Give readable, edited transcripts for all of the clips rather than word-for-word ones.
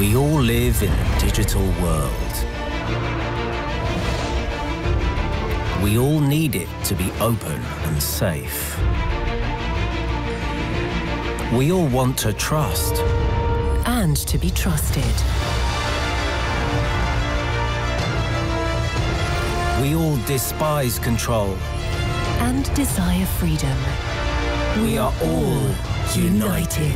We all live in a digital world. We all need it to be open and safe. We all want to trust. And to be trusted. We all despise control. And desire freedom. We are all united.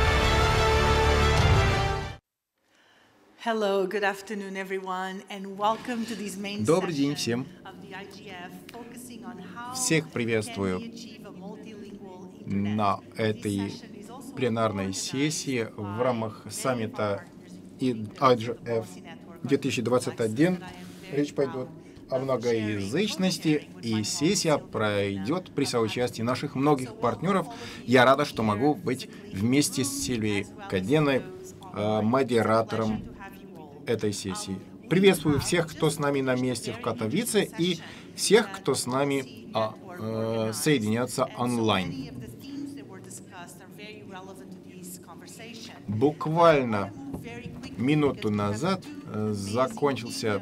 Hello, good afternoon, everyone, and welcome to this main Добрый день всем. of the IGF, focusing on how Всех приветствую can we achieve a multilingual internet. на This этой session is also пленарной organized сессии в рамках by саммита many IGF network 2021. I am very Речь пойдет proud о of многоязычности, sharing with и my сессия colleagues пройдет при соучастии наших многих партнеров. Я рада, что могу быть вместе с Сильвией Каденой, модератором этой сессии. Приветствую всех, кто с нами на месте в Катовице, и всех, кто с нами соединятся онлайн. Буквально минуту назад закончилась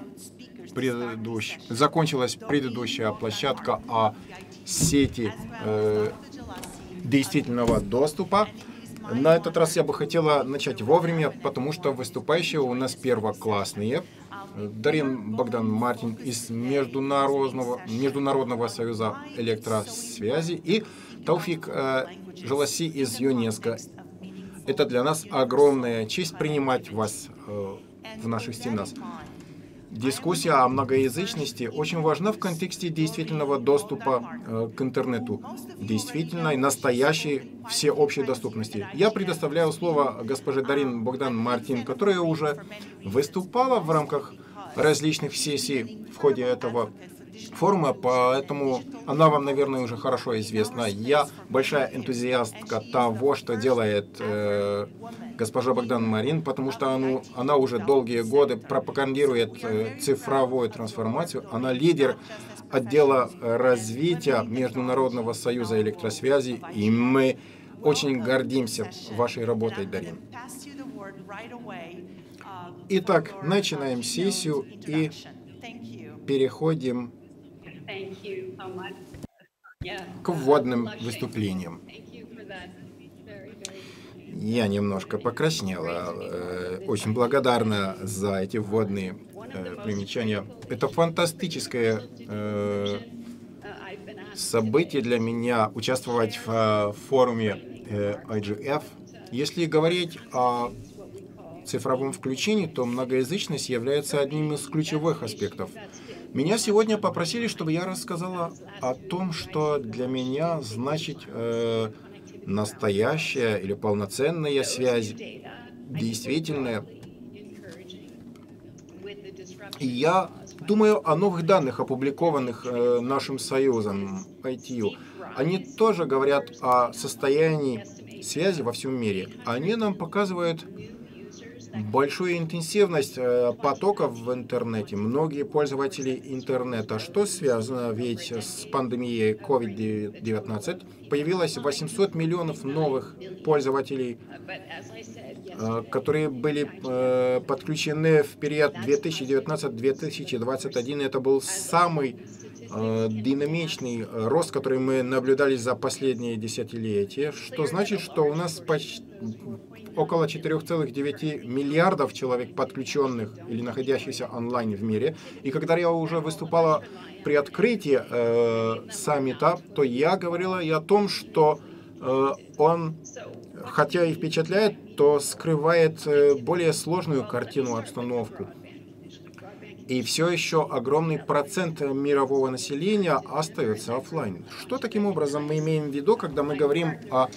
предыдущая площадка о сети действительного доступа. На этот раз я бы хотела начать вовремя, потому что выступающие у нас первоклассные. Дарин Богдан Мартин из Международного союза электросвязи и Тауфик Желаси из ЮНЕСКО. Это для нас огромная честь принимать вас в наших стенах. Дискуссия о многоязычности очень важна в контексте действительного доступа к интернету, действительной, настоящей, всеобщей доступности. Я предоставляю слово госпоже Дарин Богдан Мартин, которая уже выступала в рамках различных сессий в ходе этого форума, поэтому она вам, наверное, уже хорошо известна. Я большая энтузиастка того, что делает госпожа Богдан Мартин, потому что она уже долгие годы пропагандирует цифровую трансформацию. Она лидер отдела развития Международного союза электросвязи, и мы очень гордимся вашей работой, Дарин. Итак, начинаем сессию и переходим к вводным выступлениям. Я немножко покраснела, очень благодарна за эти вводные примечания. Это фантастическое событие для меня участвовать в форуме IGF. Если говорить о цифровом включении, то многоязычность является одним из ключевых аспектов. Меня сегодня попросили, чтобы я рассказала о том, что для меня значит настоящая или полноценная связь, действительная. И я думаю о новых данных, опубликованных нашим союзом ITU. Они тоже говорят о состоянии связи во всем мире. Они нам показывают большую интенсивность потоков в интернете. Многие пользователи интернета. Что связано? Ведь с пандемией COVID-19 появилось 800 миллионов новых пользователей, которые были подключены в период 2019-2021. Это был самый динамичный рост, который мы наблюдали за последние десятилетия, что значит, что у нас почти около 4,9 миллиардов человек, подключенных или находящихся онлайн в мире. И когда я уже выступала при открытии саммита, то я говорила и о том, что он, хотя и впечатляет, то скрывает более сложную картину, обстановку. И все еще огромный процент мирового населения остается офлайн. Что таким образом мы имеем в виду, когда мы говорим о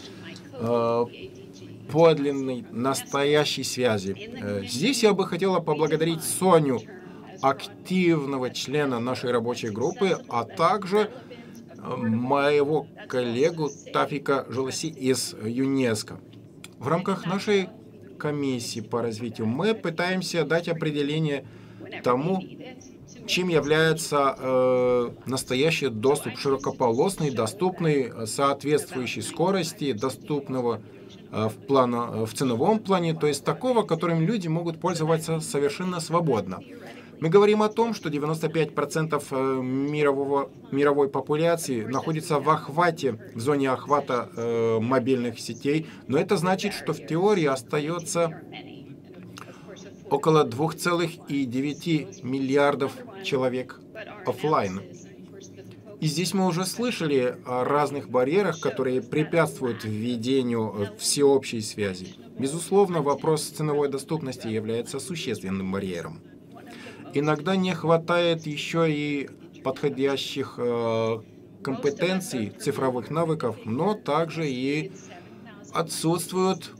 подлинной, настоящей связи? Здесь я бы хотела поблагодарить Соню, активного члена нашей рабочей группы, а также моего коллегу Тафика Желаси из ЮНЕСКО. В рамках нашей комиссии по развитию мы пытаемся дать определение тому, чем является настоящий доступ, широкополосный, доступный, соответствующий скорости, доступного в ценовом плане, то есть такого, которым люди могут пользоваться совершенно свободно. Мы говорим о том, что 95% мировой популяции находится в зоне охвата мобильных сетей, но это значит, что в теории остается около 2,9 миллиардов человек офлайн. И здесь мы уже слышали о разных барьерах, которые препятствуют введению всеобщей связи. Безусловно, вопрос ценовой доступности является существенным барьером. Иногда не хватает еще и подходящих компетенций, цифровых навыков, но также и отсутствуют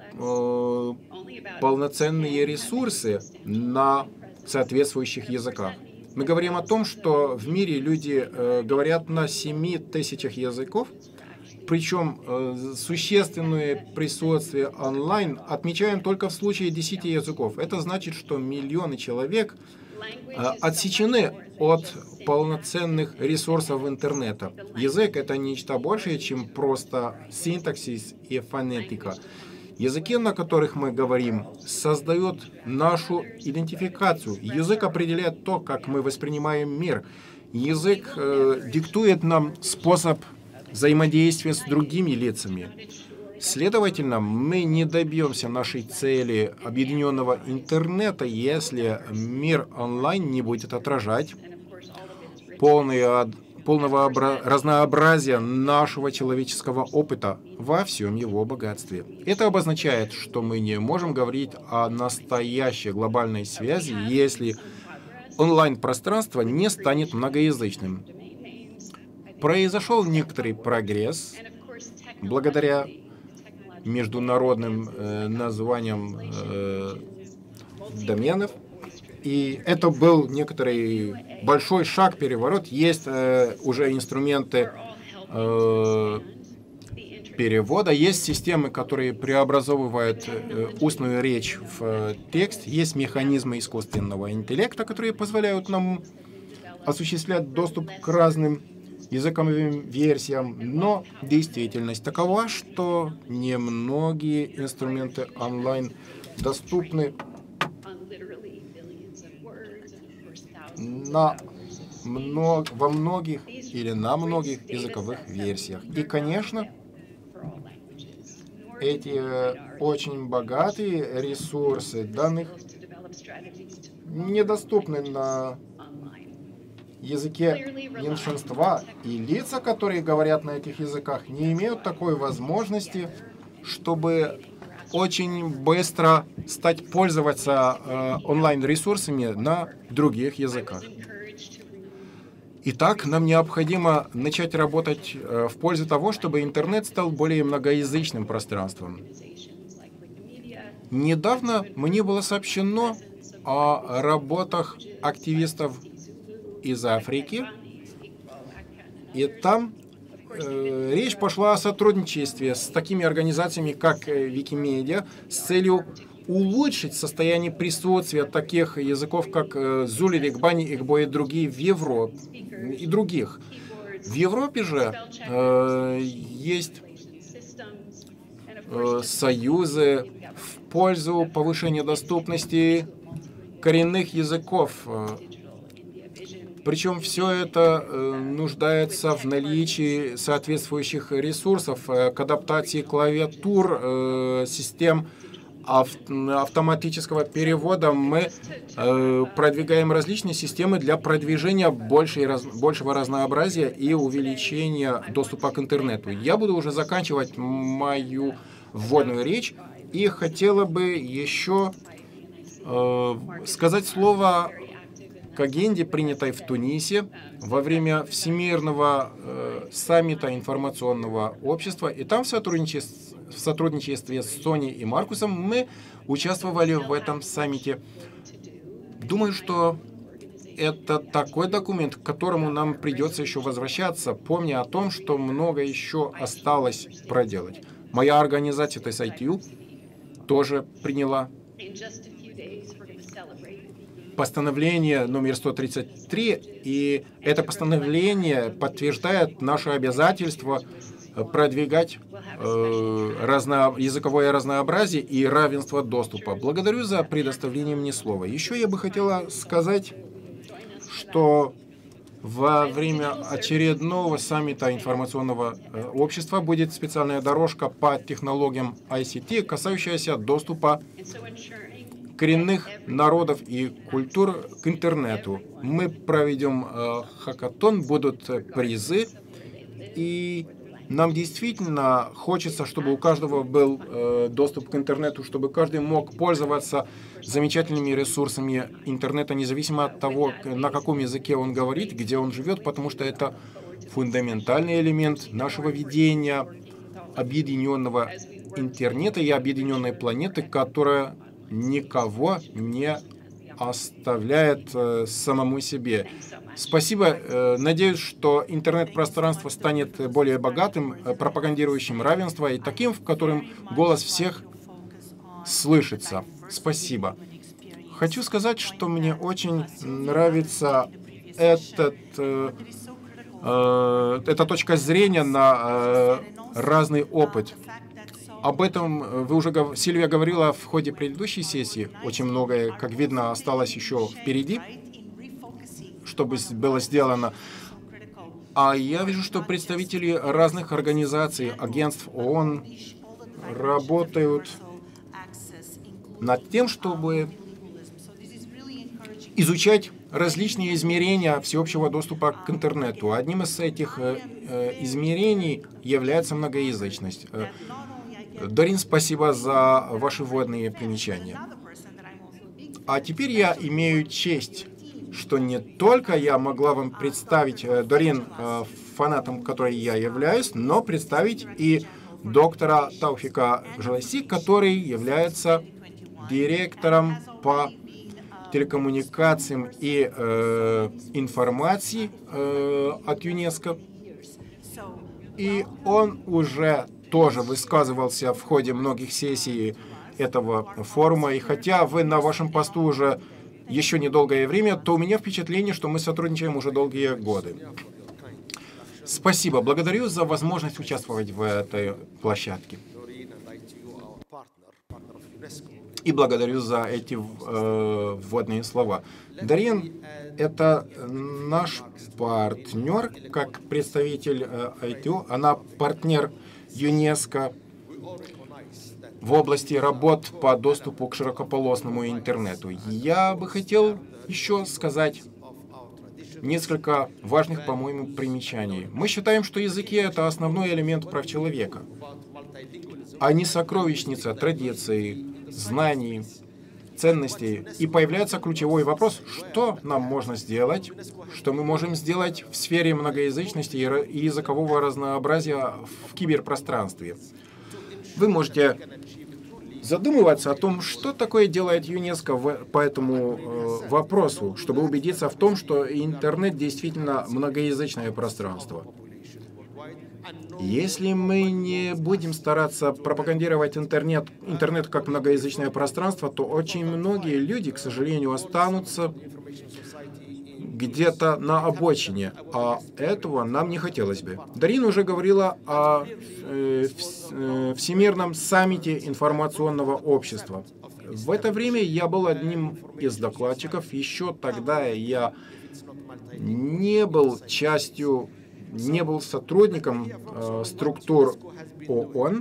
полноценные ресурсы на соответствующих языках. Мы говорим о том, что в мире люди говорят на 7000 языков, причем существенное присутствие онлайн отмечаем только в случае 10 языков. Это значит, что миллионы человек отсечены от полноценных ресурсов интернета. Язык — это нечто большее, чем просто синтаксис и фонетика. Языки, на которых мы говорим, создают нашу идентификацию. Язык определяет то, как мы воспринимаем мир. Язык диктует нам способ взаимодействия с другими лицами. Следовательно, мы не добьемся нашей цели объединенного интернета, если мир онлайн не будет отражать полного разнообразия нашего человеческого опыта во всем его богатстве. Это обозначает, что мы не можем говорить о настоящей глобальной связи, если онлайн-пространство не станет многоязычным. Произошел некоторый прогресс благодаря международным названиям доменов. И это был некоторый большой шаг, переворот. Есть уже инструменты перевода, есть системы, которые преобразовывают устную речь в текст, есть механизмы искусственного интеллекта, которые позволяют нам осуществлять доступ к разным языковым версиям, но действительность такова, что немногие инструменты онлайн доступны во многих или на многих языковых версиях. И, конечно, эти очень богатые ресурсы данных недоступны на языке меньшинства, и лица, которые говорят на этих языках, не имеют такой возможности, чтобы очень быстро стать пользоваться онлайн-ресурсами на других языках. Итак, нам необходимо начать работать в пользу того, чтобы интернет стал более многоязычным пространством. Недавно мне было сообщено о работах активистов из Африки, и там речь пошла о сотрудничестве с такими организациями, как Wikimedia, с целью улучшить состояние присутствия таких языков, как Зули, Ригбани, Игбо и другие в Европе. И других. В Европе же есть союзы в пользу повышения доступности коренных языков. Причем все это нуждается в наличии соответствующих ресурсов к адаптации клавиатур, систем автоматического перевода. Мы продвигаем различные системы для продвижения большего разнообразия и увеличения доступа к интернету. Я буду уже заканчивать мою вводную речь и хотела бы еще сказать слово к агенде, принятой в Тунисе во время Всемирного саммита информационного общества. И там в сотрудничестве с Соней и Маркусом мы участвовали в этом саммите. Думаю, что это такой документ, к которому нам придется еще возвращаться, помня о том, что много еще осталось проделать. Моя организация TSITU тоже приняла постановление номер 133, и это постановление подтверждает наше обязательство продвигать языковое разнообразие и равенство доступа. Благодарю за предоставление мне слова. Еще я бы хотела сказать, что во время очередного саммита информационного общества будет специальная дорожка по технологиям ICT, касающаяся доступа коренных народов и культур к интернету. Мы проведем хакатон, будут призы, и нам действительно хочется, чтобы у каждого был доступ к интернету, чтобы каждый мог пользоваться замечательными ресурсами интернета, независимо от того, на каком языке он говорит, где он живет, потому что это фундаментальный элемент нашего видения объединенного интернета и объединенной планеты, которая никого не оставляет самому себе. Спасибо. Надеюсь, что интернет-пространство станет более богатым, пропагандирующим равенство и таким, в котором голос всех слышится. Спасибо. Хочу сказать, что мне очень нравится эта точка зрения на разный опыт. Об этом Сильвия говорила в ходе предыдущей сессии. Очень многое, как видно, осталось еще впереди, чтобы было сделано. А я вижу, что представители разных организаций, агентств ООН работают над тем, чтобы изучать различные измерения всеобщего доступа к интернету. Одним из этих измерений является многоязычность. Дорин, спасибо за ваши вводные примечания. А теперь я имею честь, что не только я могла вам представить Дорин, фанатом которой я являюсь, но представить и доктора Тауфика Желаси, который является директором по телекоммуникациям и информации от ЮНЕСКО. И он уже тоже высказывался в ходе многих сессий этого форума. И хотя вы на вашем посту уже еще недолгое время, то у меня впечатление, что мы сотрудничаем уже долгие годы. Спасибо. Благодарю за возможность участвовать в этой площадке. И благодарю за эти вводные слова. Дорин — это наш партнер, как представитель ITU. Она партнер ЮНЕСКО в области работ по доступу к широкополосному интернету. Я бы хотел еще сказать несколько важных, по-моему, примечаний. Мы считаем, что языки — это основной элемент прав человека. Они сокровищница традиций, знаний, ценностей. И появляется ключевой вопрос, что нам можно сделать, что мы можем сделать в сфере многоязычности и языкового разнообразия в киберпространстве. Вы можете задумываться о том, что такое делает ЮНЕСКО по этому вопросу, чтобы убедиться в том, что интернет действительно многоязычное пространство. Если мы не будем стараться пропагандировать интернет как многоязычное пространство, то очень многие люди, к сожалению, останутся где-то на обочине, а этого нам не хотелось бы. Дорин уже говорила о Всемирном саммите информационного общества. В это время я был одним из докладчиков. Еще тогда я не был сотрудником структур ООН.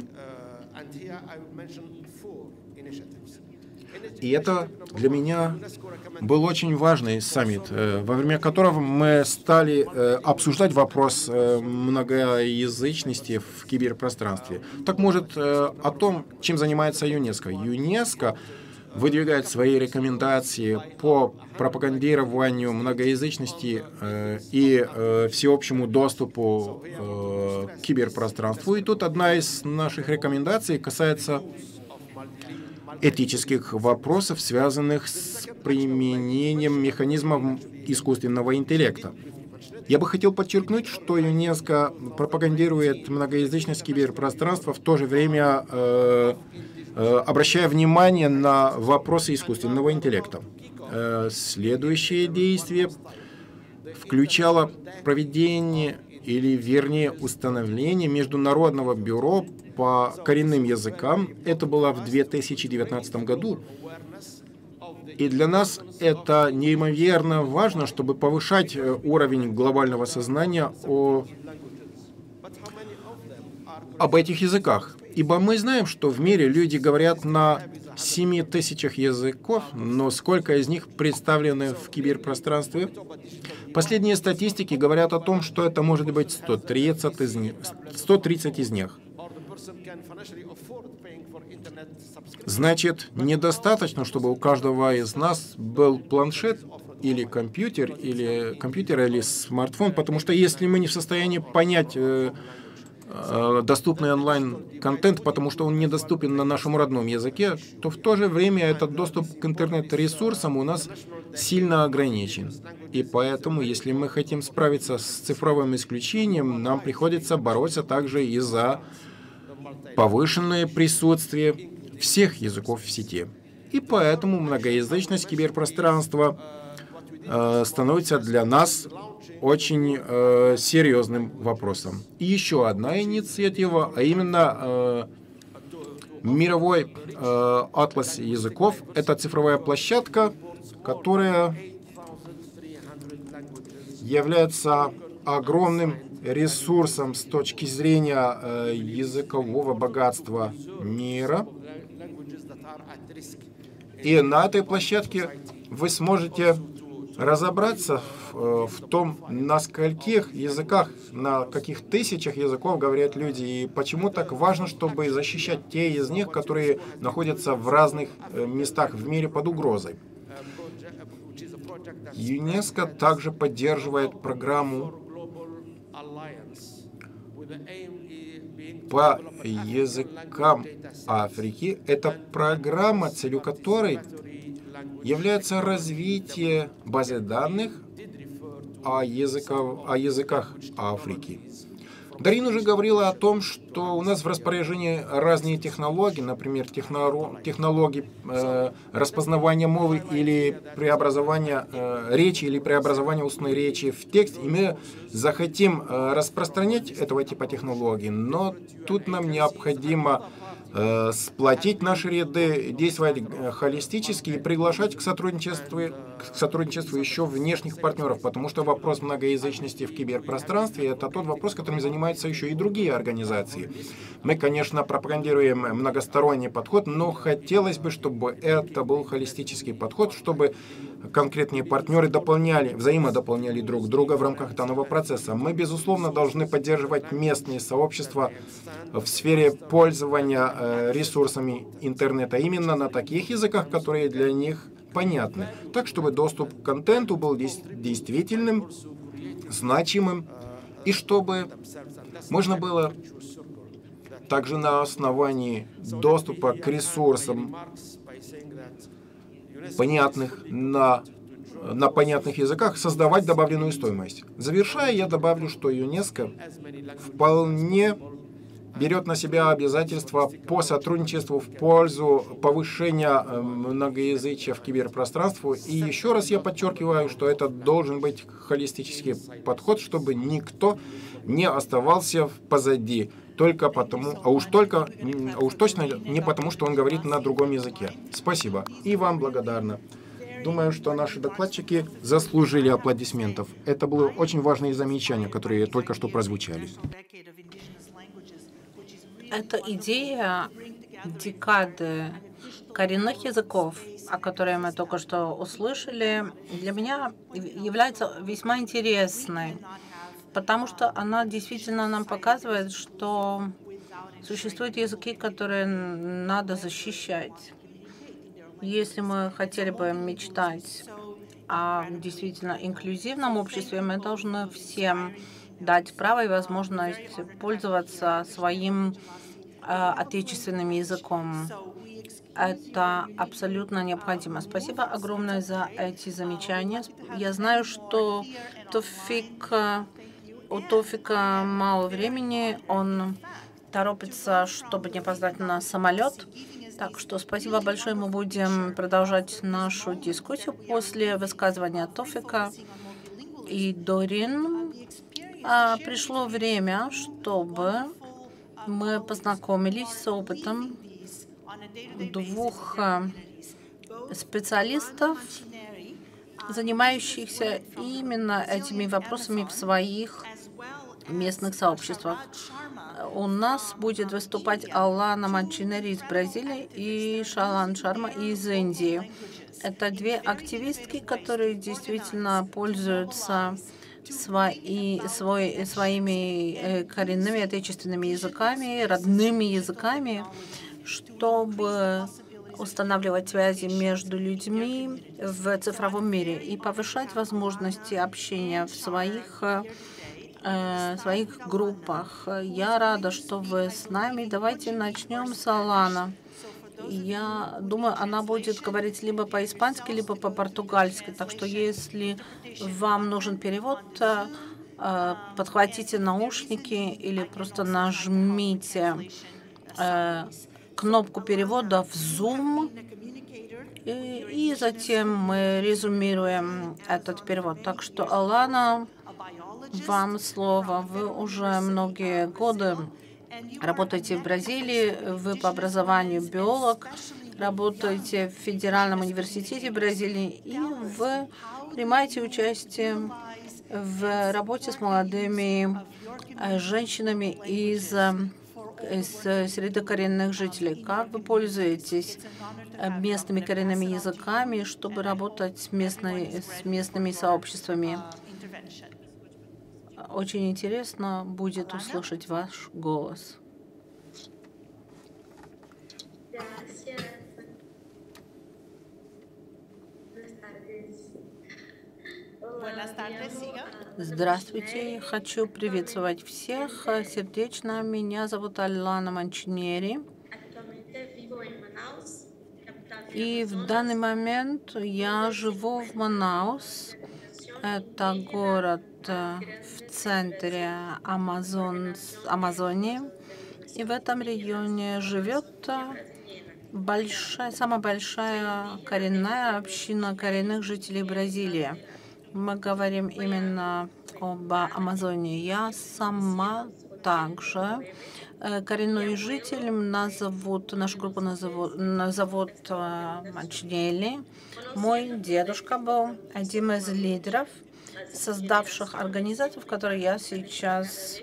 И это для меня был очень важный саммит, во время которого мы стали обсуждать вопрос многоязычности в киберпространстве. Так, может, о том, чем занимается ЮНЕСКО. ЮНЕСКО выдвигает свои рекомендации по пропагандированию многоязычности и всеобщему доступу к киберпространству. И тут одна из наших рекомендаций касается этических вопросов, связанных с применением механизмов искусственного интеллекта. Я бы хотел подчеркнуть, что ЮНЕСКО пропагандирует многоязычность киберпространства, в то же время обращая внимание на вопросы искусственного интеллекта. Следующее действие включало проведение или вернее установление Международного бюро по коренным языкам. Это было в 2019 году. И для нас это неимоверно важно, чтобы повышать уровень глобального сознания об этих языках. Ибо мы знаем, что в мире люди говорят на 7000 языков, но сколько из них представлены в киберпространстве? Последние статистики говорят о том, что это может быть 130 из них. Значит, недостаточно, чтобы у каждого из нас был планшет или компьютер, или смартфон, потому что если мы не в состоянии понять доступный онлайн-контент, потому что он недоступен на нашем родном языке, то в то же время этот доступ к интернет-ресурсам у нас сильно ограничен. И поэтому, если мы хотим справиться с цифровым исключением, нам приходится бороться также и за повышенное присутствие всех языков в сети. И поэтому многоязычность киберпространства становится для нас очень серьезным вопросом. И еще одна инициатива, а именно мировой атлас языков. Это цифровая площадка, которая является огромным ресурсом с точки зрения языкового богатства мира. И на этой площадке вы сможете разобраться в том, на скольких языках, на каких тысячах языков говорят люди, и почему так важно, чтобы защищать те из них, которые находятся в разных местах в мире под угрозой. ЮНЕСКО также поддерживает программу по языкам Африки. Это программа, целью которой является развитие базы данных о языках Африки. Дарин уже говорила о том, что у нас в распоряжении разные технологии, например, технологии распознавания мовы или преобразования речи, или преобразования устной речи в текст, и мы захотим распространять этого типа технологий, но тут нам необходимо сплотить наши ряды, действовать холистически и приглашать к сотрудничеству еще внешних партнеров, потому что вопрос многоязычности в киберпространстве — это тот вопрос, которым занимаются еще и другие организации. Мы, конечно, пропагандируем многосторонний подход, но хотелось бы, чтобы это был холистический подход, чтобы конкретные партнеры взаимодополняли друг друга в рамках данного процесса. Мы, безусловно, должны поддерживать местные сообщества в сфере пользования ресурсами интернета именно на таких языках, которые для них понятны, так, чтобы доступ к контенту был действительным, значимым, и чтобы можно было также на основании доступа к ресурсам, понятных на понятных языках, создавать добавленную стоимость. Завершая, я добавлю, что ЮНЕСКО вполне берет на себя обязательства по сотрудничеству в пользу повышения многоязычия в киберпространстве. И еще раз я подчеркиваю, что это должен быть холистический подход, чтобы никто не оставался позади. Только потому, а уж точно не потому, что он говорит на другом языке. Спасибо. И вам благодарна. Думаю, что наши докладчики заслужили аплодисментов. Это были очень важные замечания, которые только что прозвучали. Эта идея декады коренных языков, о которой мы только что услышали, для меня является весьма интересной, потому что она действительно нам показывает, что существуют языки, которые надо защищать. Если мы хотели бы мечтать о действительно инклюзивном обществе, мы должны всем дать право и возможность пользоваться своим отечественным языком. Это абсолютно необходимо. Спасибо огромное за эти замечания. Я знаю, что у Тофика мало времени, он торопится, чтобы не опоздать на самолет. Так что спасибо большое. Мы будем продолжать нашу дискуссию после высказывания Тофика. И Дорин пришло время, чтобы мы познакомились с опытом двух специалистов, занимающихся именно этими вопросами в своих местных сообществах. У нас будет выступать Алана Манчинери из Бразилии и Шалан Шарма из Индии. Это две активистки, которые действительно пользуются своими коренными отечественными языками, родными языками, чтобы устанавливать связи между людьми в цифровом мире и повышать возможности общения в своих группах. Я рада, что вы с нами. Давайте начнем с Алана. Я думаю, она будет говорить либо по-испански, либо по-португальски. Так что, если вам нужен перевод, подхватите наушники или просто нажмите кнопку перевода в Zoom, и затем мы резюмируем этот перевод. Так что, Алана, вам слово. Вы уже многие годы работаете в Бразилии, вы по образованию биолог, работаете в Федеральном университете Бразилии, и вы принимаете участие в работе с молодыми женщинами из среды коренных жителей. Как вы пользуетесь местными коренными языками, чтобы работать с местными сообществами? Очень интересно будет услышать ваш голос. Здравствуйте, хочу приветствовать всех сердечно. Меня зовут Алана Манчинери. И в данный момент я живу в Манаус. Это город в центре Амазонии. И в этом регионе живет самая большая коренная община коренных жителей Бразилии. Мы говорим именно об Амазонии. Я сама также коренной житель. Нашу группу назовут Манчинери. Мой дедушка был одним из лидеров, создавших организацию, в которой я сейчас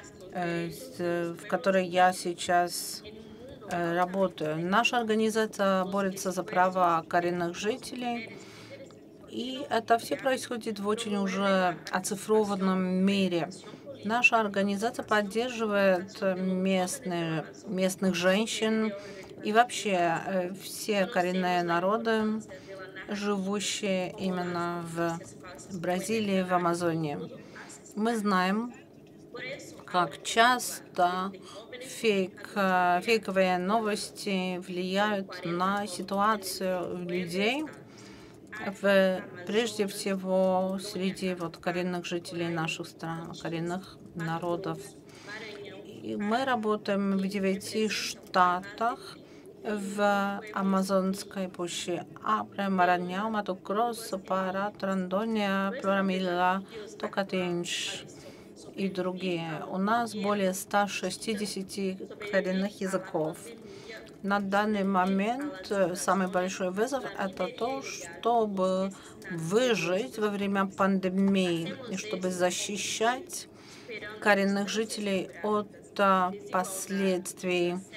работаю. Наша организация борется за права коренных жителей, и это все происходит в очень уже оцифрованном мире. Наша организация поддерживает местных женщин и вообще все коренные народы, живущие именно в Бразилии, в Амазонии. Мы знаем, как часто фейковые новости влияют на ситуацию людей, прежде всего среди коренных жителей наших стран, коренных народов. И мы работаем в 9 штатах в Амазонской пуще: Апре, Мараньяу, Мату-Гроссо, Парá, Рондония, Флорамила, Токатинш и другие. У нас более 160 коренных языков. На данный момент самый большой вызов – это то, чтобы выжить во время пандемии и чтобы защищать коренных жителей от последствий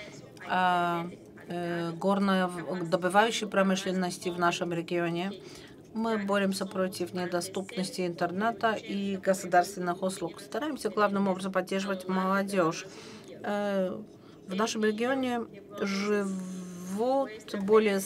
горнодобывающей промышленности в нашем регионе. Мы боремся против недоступности интернета и государственных услуг. Стараемся главным образом поддерживать молодежь. В нашем регионе живут более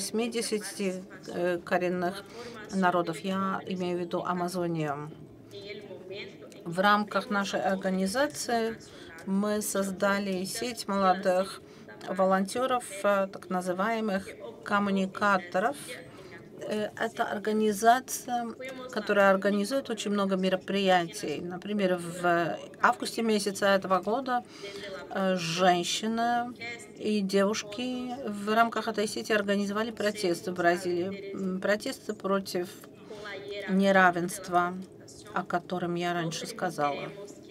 180 коренных народов. Я имею в виду Амазонию. В рамках нашей организации мы создали сеть молодых волонтеров, так называемых коммуникаторов. Это организация, которая организует очень много мероприятий. Например, в августе месяца этого года женщины и девушки в рамках этой сети организовали протесты в Бразилии. Протесты против неравенства, о котором я раньше сказала.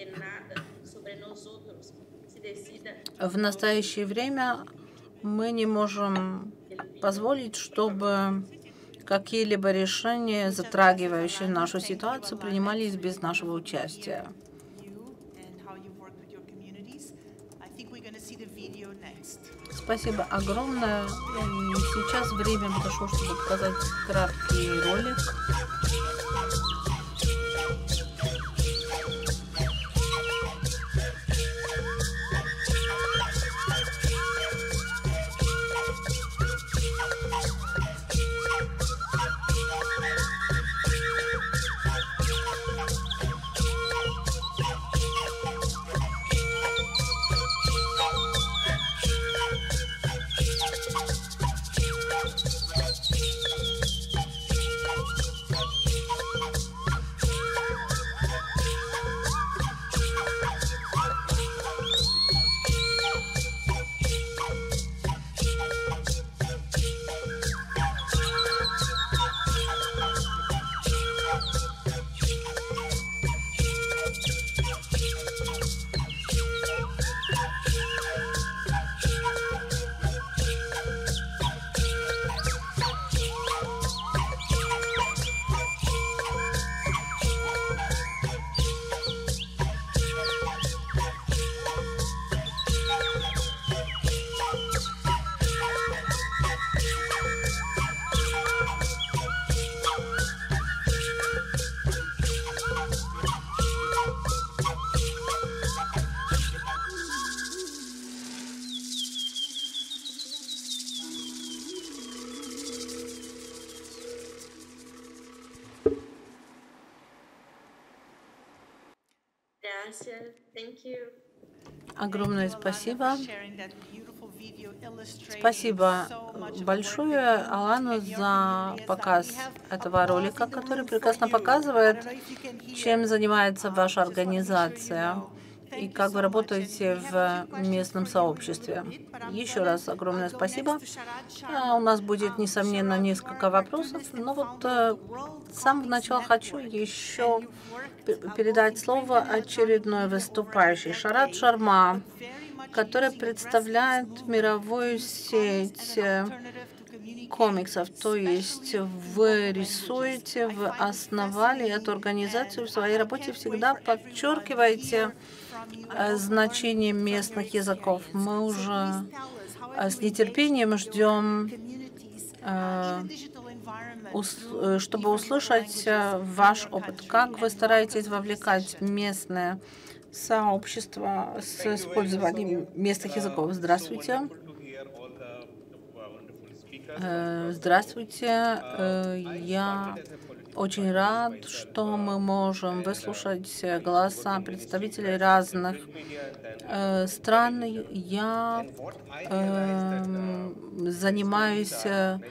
В настоящее время мы не можем позволить, чтобы какие-либо решения, затрагивающие нашу ситуацию, принимались без нашего участия. Спасибо огромное. И сейчас время подошло, чтобы показать краткий ролик. Огромное спасибо. Спасибо большое Алану за показ этого ролика, который прекрасно показывает, чем занимается ваша организация и как вы работаете в местном сообществе. Еще раз огромное спасибо. У нас будет, несомненно, несколько вопросов, но вот с самого начала хочу еще передать слово очередной выступающей, Шарад Шарма, который представляет мировую сеть комиксов. То есть вы рисуете, вы основали эту организацию, в своей работе всегда подчеркиваете значение местных языков. Мы уже с нетерпением ждем, чтобы услышать ваш опыт. Как вы стараетесь вовлекать местное сообщество с использованием местных языков? Здравствуйте. Здравствуйте. Я очень рад, что мы можем выслушать голоса представителей разных стран. Я занимаюсь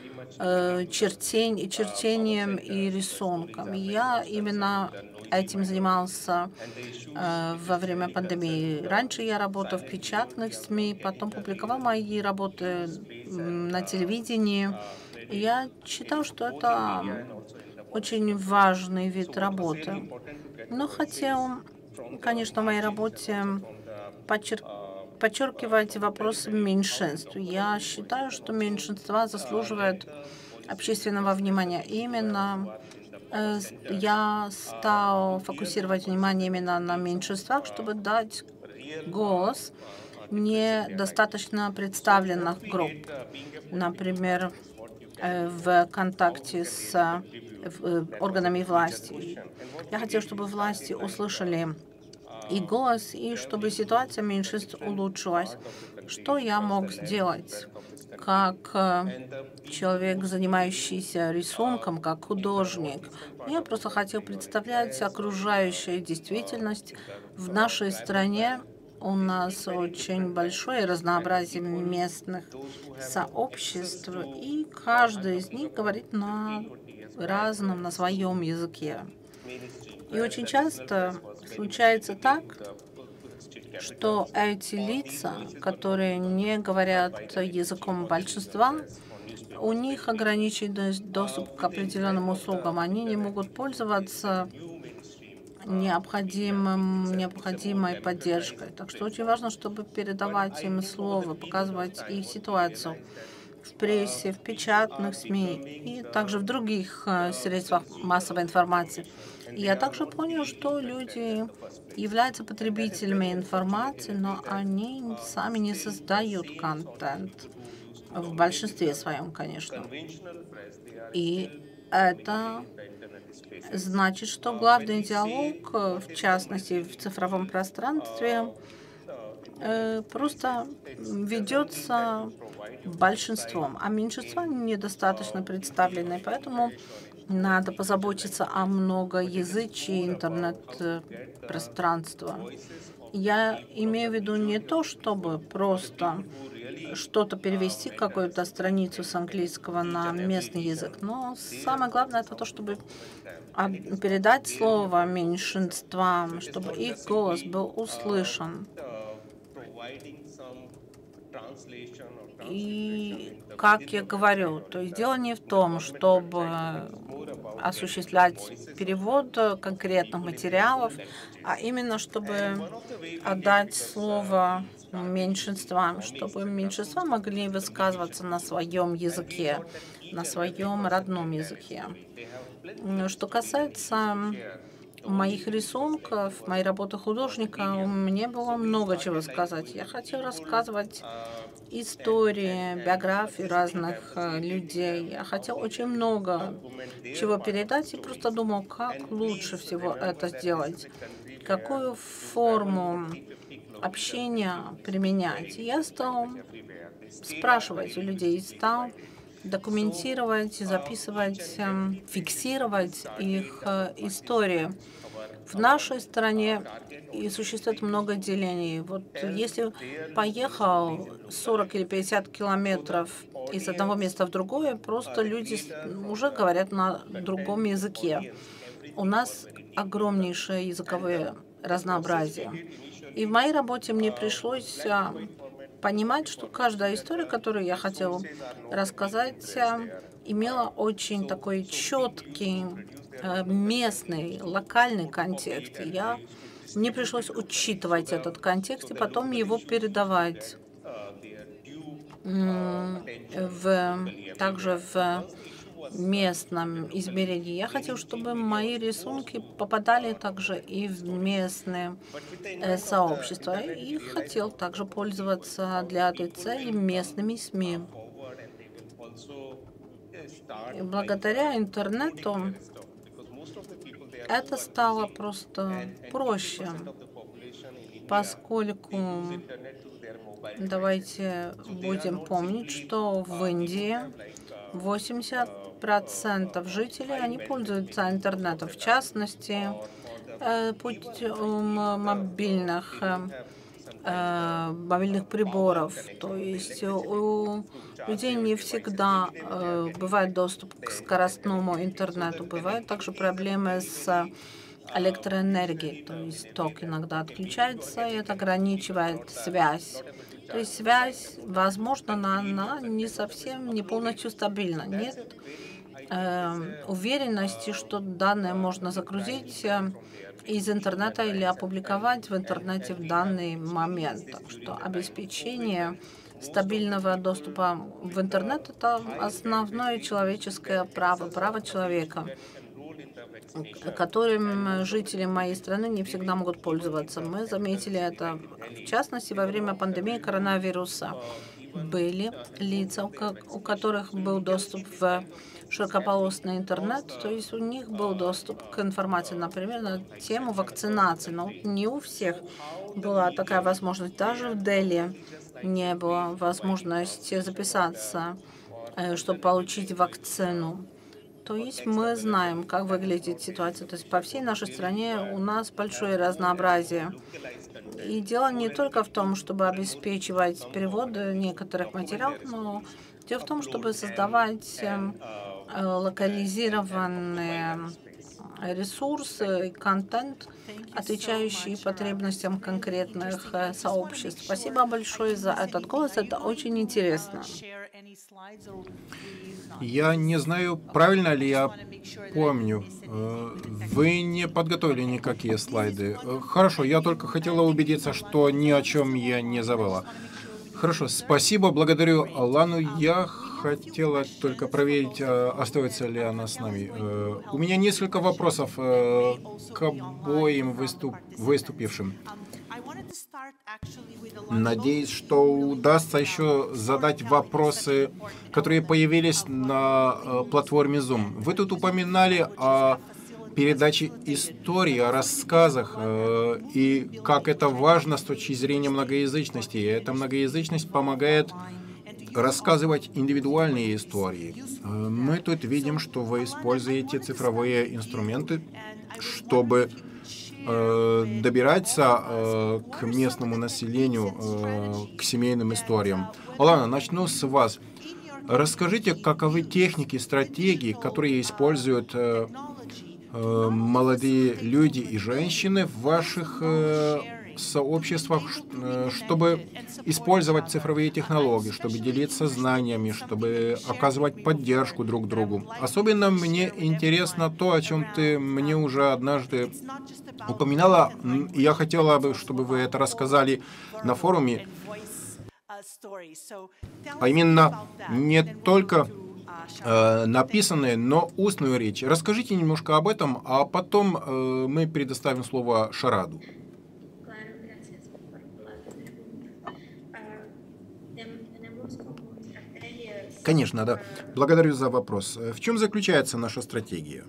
чертением и рисунком. Я именно этим занимался во время пандемии. Раньше я работал в печатных СМИ, потом публиковал мои работы на телевидении. Я считал, что это очень важный вид работы. Но хотел, конечно, в моей работе подчеркивать вопросы меньшинств. Я считаю, что меньшинства заслуживают общественного внимания. Именно я стал фокусировать внимание именно на меньшинствах, чтобы дать голос недостаточно представленных групп. Например, в контакте с органами власти. Я хотел, чтобы власти услышали и голос, и чтобы ситуация меньшинств улучшилась. Что я мог сделать как человек, занимающийся рисунком, как художник? Я просто хотел представлять окружающую действительность. В нашей стране у нас очень большое разнообразие местных сообществ, и каждый из них говорит на разном, на своем языке. И очень часто случается так, что эти лица, которые не говорят языком большинства, у них ограниченный доступ к определенным услугам. Они не могут пользоваться необходимой поддержкой. Так что очень важно, чтобы передавать им слово, показывать их ситуацию в прессе, в печатных СМИ и также в других средствах массовой информации. И я также понял, что люди являются потребителями информации, но они сами не создают контент. В большинстве своем, конечно. И это значит, что главный диалог, в частности, в цифровом пространстве, просто ведется большинством, а меньшинства недостаточно представлены. Поэтому надо позаботиться о многоязычии интернет-пространства. Я имею в виду не то, чтобы просто что-то перевести, какую-то страницу с английского на местный язык, но самое главное это то, чтобы передать слово меньшинствам, чтобы их голос был услышан. И, как я говорю, то есть дело не в том, чтобы осуществлять перевод конкретных материалов, а именно чтобы отдать слово меньшинствам, чтобы меньшинства могли высказываться на своем языке, на своем родном языке. Что касается моих рисунков, моей работы художника, мне было много чего сказать. Я хотела рассказывать истории, биографии разных людей. Я хотела очень много чего передать и просто думал, как лучше всего это сделать, какую форму общения применять. И я стал спрашивать у людей, стал документировать, записывать, фиксировать их истории. В нашей стране и существует много делений. Вот если поехал 40 или 50 километров из одного места в другое, просто люди уже говорят на другом языке. У нас огромнейшее языковое разнообразие. И в моей работе мне пришлось понимать, что каждая история, которую я хотела рассказать, имела очень такой четкий местный, локальный контекст. Мне пришлось учитывать этот контекст и потом его передавать также в местном измерении. Я хотел, чтобы мои рисунки попадали также и в местные сообщества. И хотел также пользоваться для этой цели местными СМИ. И благодаря интернету это стало просто проще, поскольку давайте будем помнить, что в Индии 80% жителей, они пользуются интернетом, в частности, путем мобильных приборов. То есть у людей не всегда бывает доступ к скоростному интернету. Бывают также проблемы с электроэнергией. То есть ток иногда отключается, и это ограничивает связь. То есть связь, возможно, она не совсем, не полностью стабильна. Нет уверенности, что данные можно загрузить из интернета или опубликовать в интернете в данный момент. Так что обеспечение стабильного доступа в интернет – это основное человеческое право, право человека, которым жители моей страны не всегда могут пользоваться. Мы заметили это, в частности, во время пандемии коронавируса. Были лица, у которых был доступ в широкополосный интернет, то есть у них был доступ к информации, например, на тему вакцинации. Но не у всех была такая возможность. Даже в Дели не было возможности записаться, чтобы получить вакцину. То есть мы знаем, как выглядит ситуация. То есть по всей нашей стране у нас большое разнообразие. И дело не только в том, чтобы обеспечивать переводы некоторых материалов, но дело в том, чтобы создавать локализированные ресурсы, контент, отвечающий потребностям конкретных сообществ. Спасибо большое за этот голос, это очень интересно. Я не знаю, правильно ли я помню. Вы не подготовили никакие слайды. Хорошо, я только хотела убедиться, что ни о чем я не забыла. Хорошо, спасибо, благодарю Алану. Я хотела только проверить, остается ли она с нами. У меня несколько вопросов к обоим выступившим. Надеюсь, что удастся еще задать вопросы, которые появились на платформе Zoom. Вы тут упоминали о передаче истории, о рассказах, и как это важно с точки зрения многоязычности. И эта многоязычность помогает рассказывать индивидуальные истории. Мы тут видим, что вы используете цифровые инструменты, чтобы добираться к местному населению, к семейным историям. Алана, начну с вас. Расскажите, каковы техники, стратегии, которые используют молодые люди и женщины в ваших сообществах, чтобы использовать цифровые технологии, чтобы делиться знаниями, чтобы оказывать поддержку друг другу. Особенно мне интересно то, о чем ты мне уже однажды упоминала. Я хотела бы, чтобы вы это рассказали на форуме, а именно не только написанные, но устную речь. Расскажите немножко об этом, а потом мы предоставим слово Шараду. Конечно, да. Благодарю за вопрос. В чем заключается наша стратегия?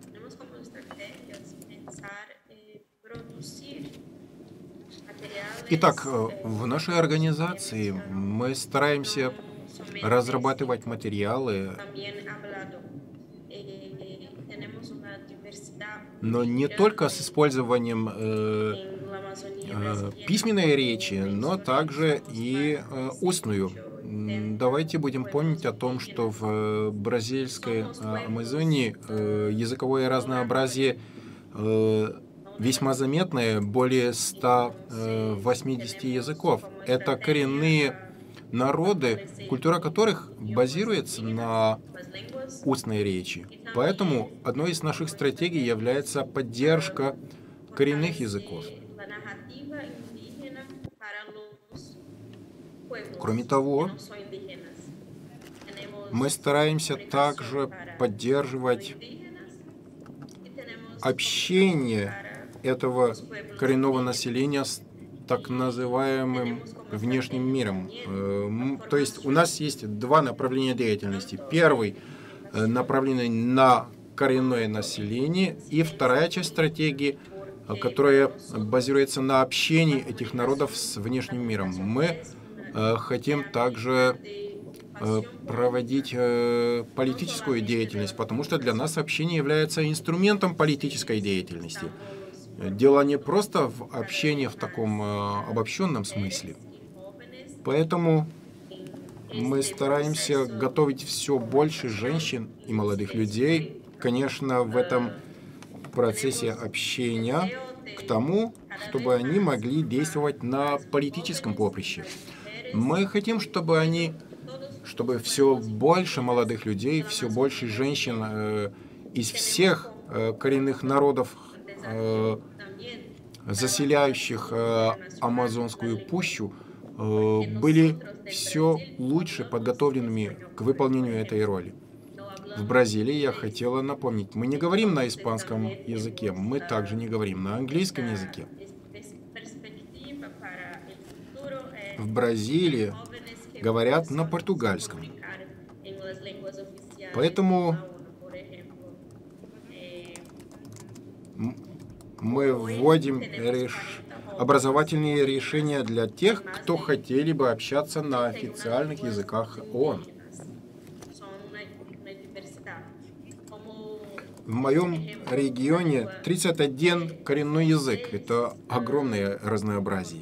Итак, в нашей организации мы стараемся разрабатывать материалы, но не только с использованием письменной речи, но также и устную. Давайте будем помнить о том, что в бразильской Амазонии языковое разнообразие весьма заметное, более 180 языков. Это коренные народы, культура которых базируется на устной речи. Поэтому одной из наших стратегий является поддержка коренных языков. Кроме того, мы стараемся также поддерживать общение этого коренного населения с так называемым внешним миром. То есть у нас есть два направления деятельности. Первый направленный на коренное население, и вторая часть стратегии, которая базируется на общении этих народов с внешним миром. Мы хотим также проводить политическую деятельность, потому что для нас общение является инструментом политической деятельности. Дело не просто в общении в таком обобщенном смысле. Поэтому мы стараемся готовить все больше женщин и молодых людей, конечно, в этом процессе общения к тому, чтобы они могли действовать на политическом поприще. Мы хотим, чтобы все больше молодых людей, все больше женщин из всех коренных народов, заселяющих Амазонскую пущу, были все лучше подготовленными к выполнению этой роли. В Бразилии, я хотела напомнить, мы не говорим на испанском языке, мы также не говорим на английском языке. В Бразилии говорят на португальском. Поэтому мы вводим образовательные решения для тех, кто хотели бы общаться на официальных языках ООН. В моем регионе 31 коренной язык. Это огромное разнообразие.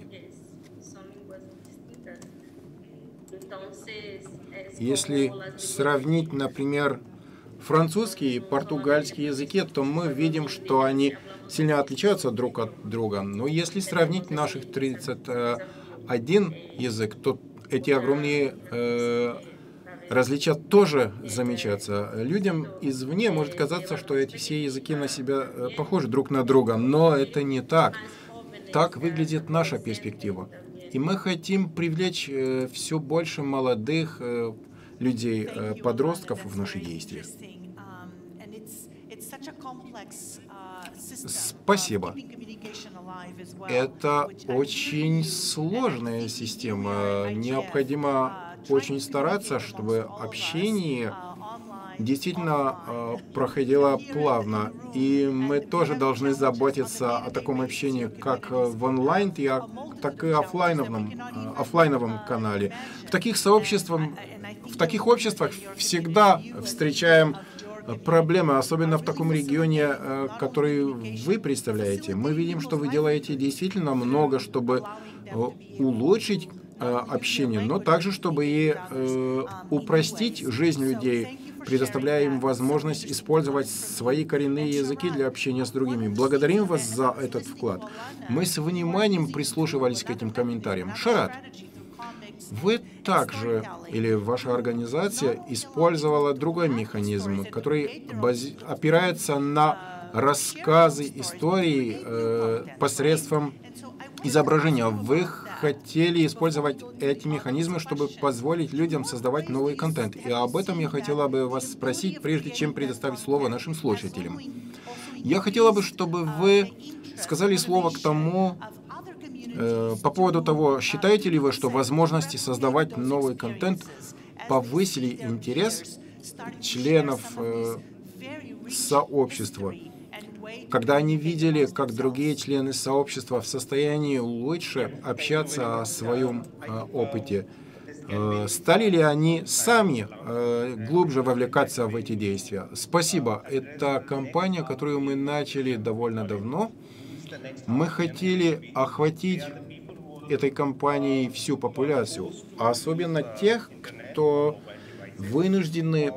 Если сравнить, например, французский и португальский языки, то мы видим, что они сильно отличаются друг от друга. Но если сравнить наших 31 язык, то эти огромные различия тоже замечаются. Людям извне может казаться, что эти все языки на себя похожи друг на друга, но это не так. Так выглядит наша перспектива. И мы хотим привлечь все больше молодых людей, подростков в наши действия. Спасибо. Это очень сложная система. Необходимо очень стараться, чтобы общение действительно проходило плавно. И мы тоже должны заботиться о таком общении как в онлайн, так и офлайновом канале. В таких обществах всегда встречаем проблемы, особенно в таком регионе, который вы представляете. Мы видим, что вы делаете действительно много, чтобы улучшить общение, но также, чтобы и упростить жизнь людей, предоставляя им возможность использовать свои коренные языки для общения с другими. Благодарим вас за этот вклад. Мы с вниманием прислушивались к этим комментариям. Шарат, вы также, или ваша организация, использовала другой механизм, который опирается на рассказы истории посредством изображения. Вы хотели использовать эти механизмы, чтобы позволить людям создавать новый контент. И об этом я хотела бы вас спросить, прежде чем предоставить слово нашим слушателям. Я хотела бы, чтобы вы сказали слово к тому, по поводу того, считаете ли вы, что возможности создавать новый контент повысили интерес членов сообщества, когда они видели, как другие члены сообщества в состоянии лучше общаться о своем опыте? Стали ли они сами глубже вовлекаться в эти действия? Спасибо. Это кампания, которую мы начали довольно давно. Мы хотели охватить этой кампанией всю популяцию, а особенно тех, кто вынуждены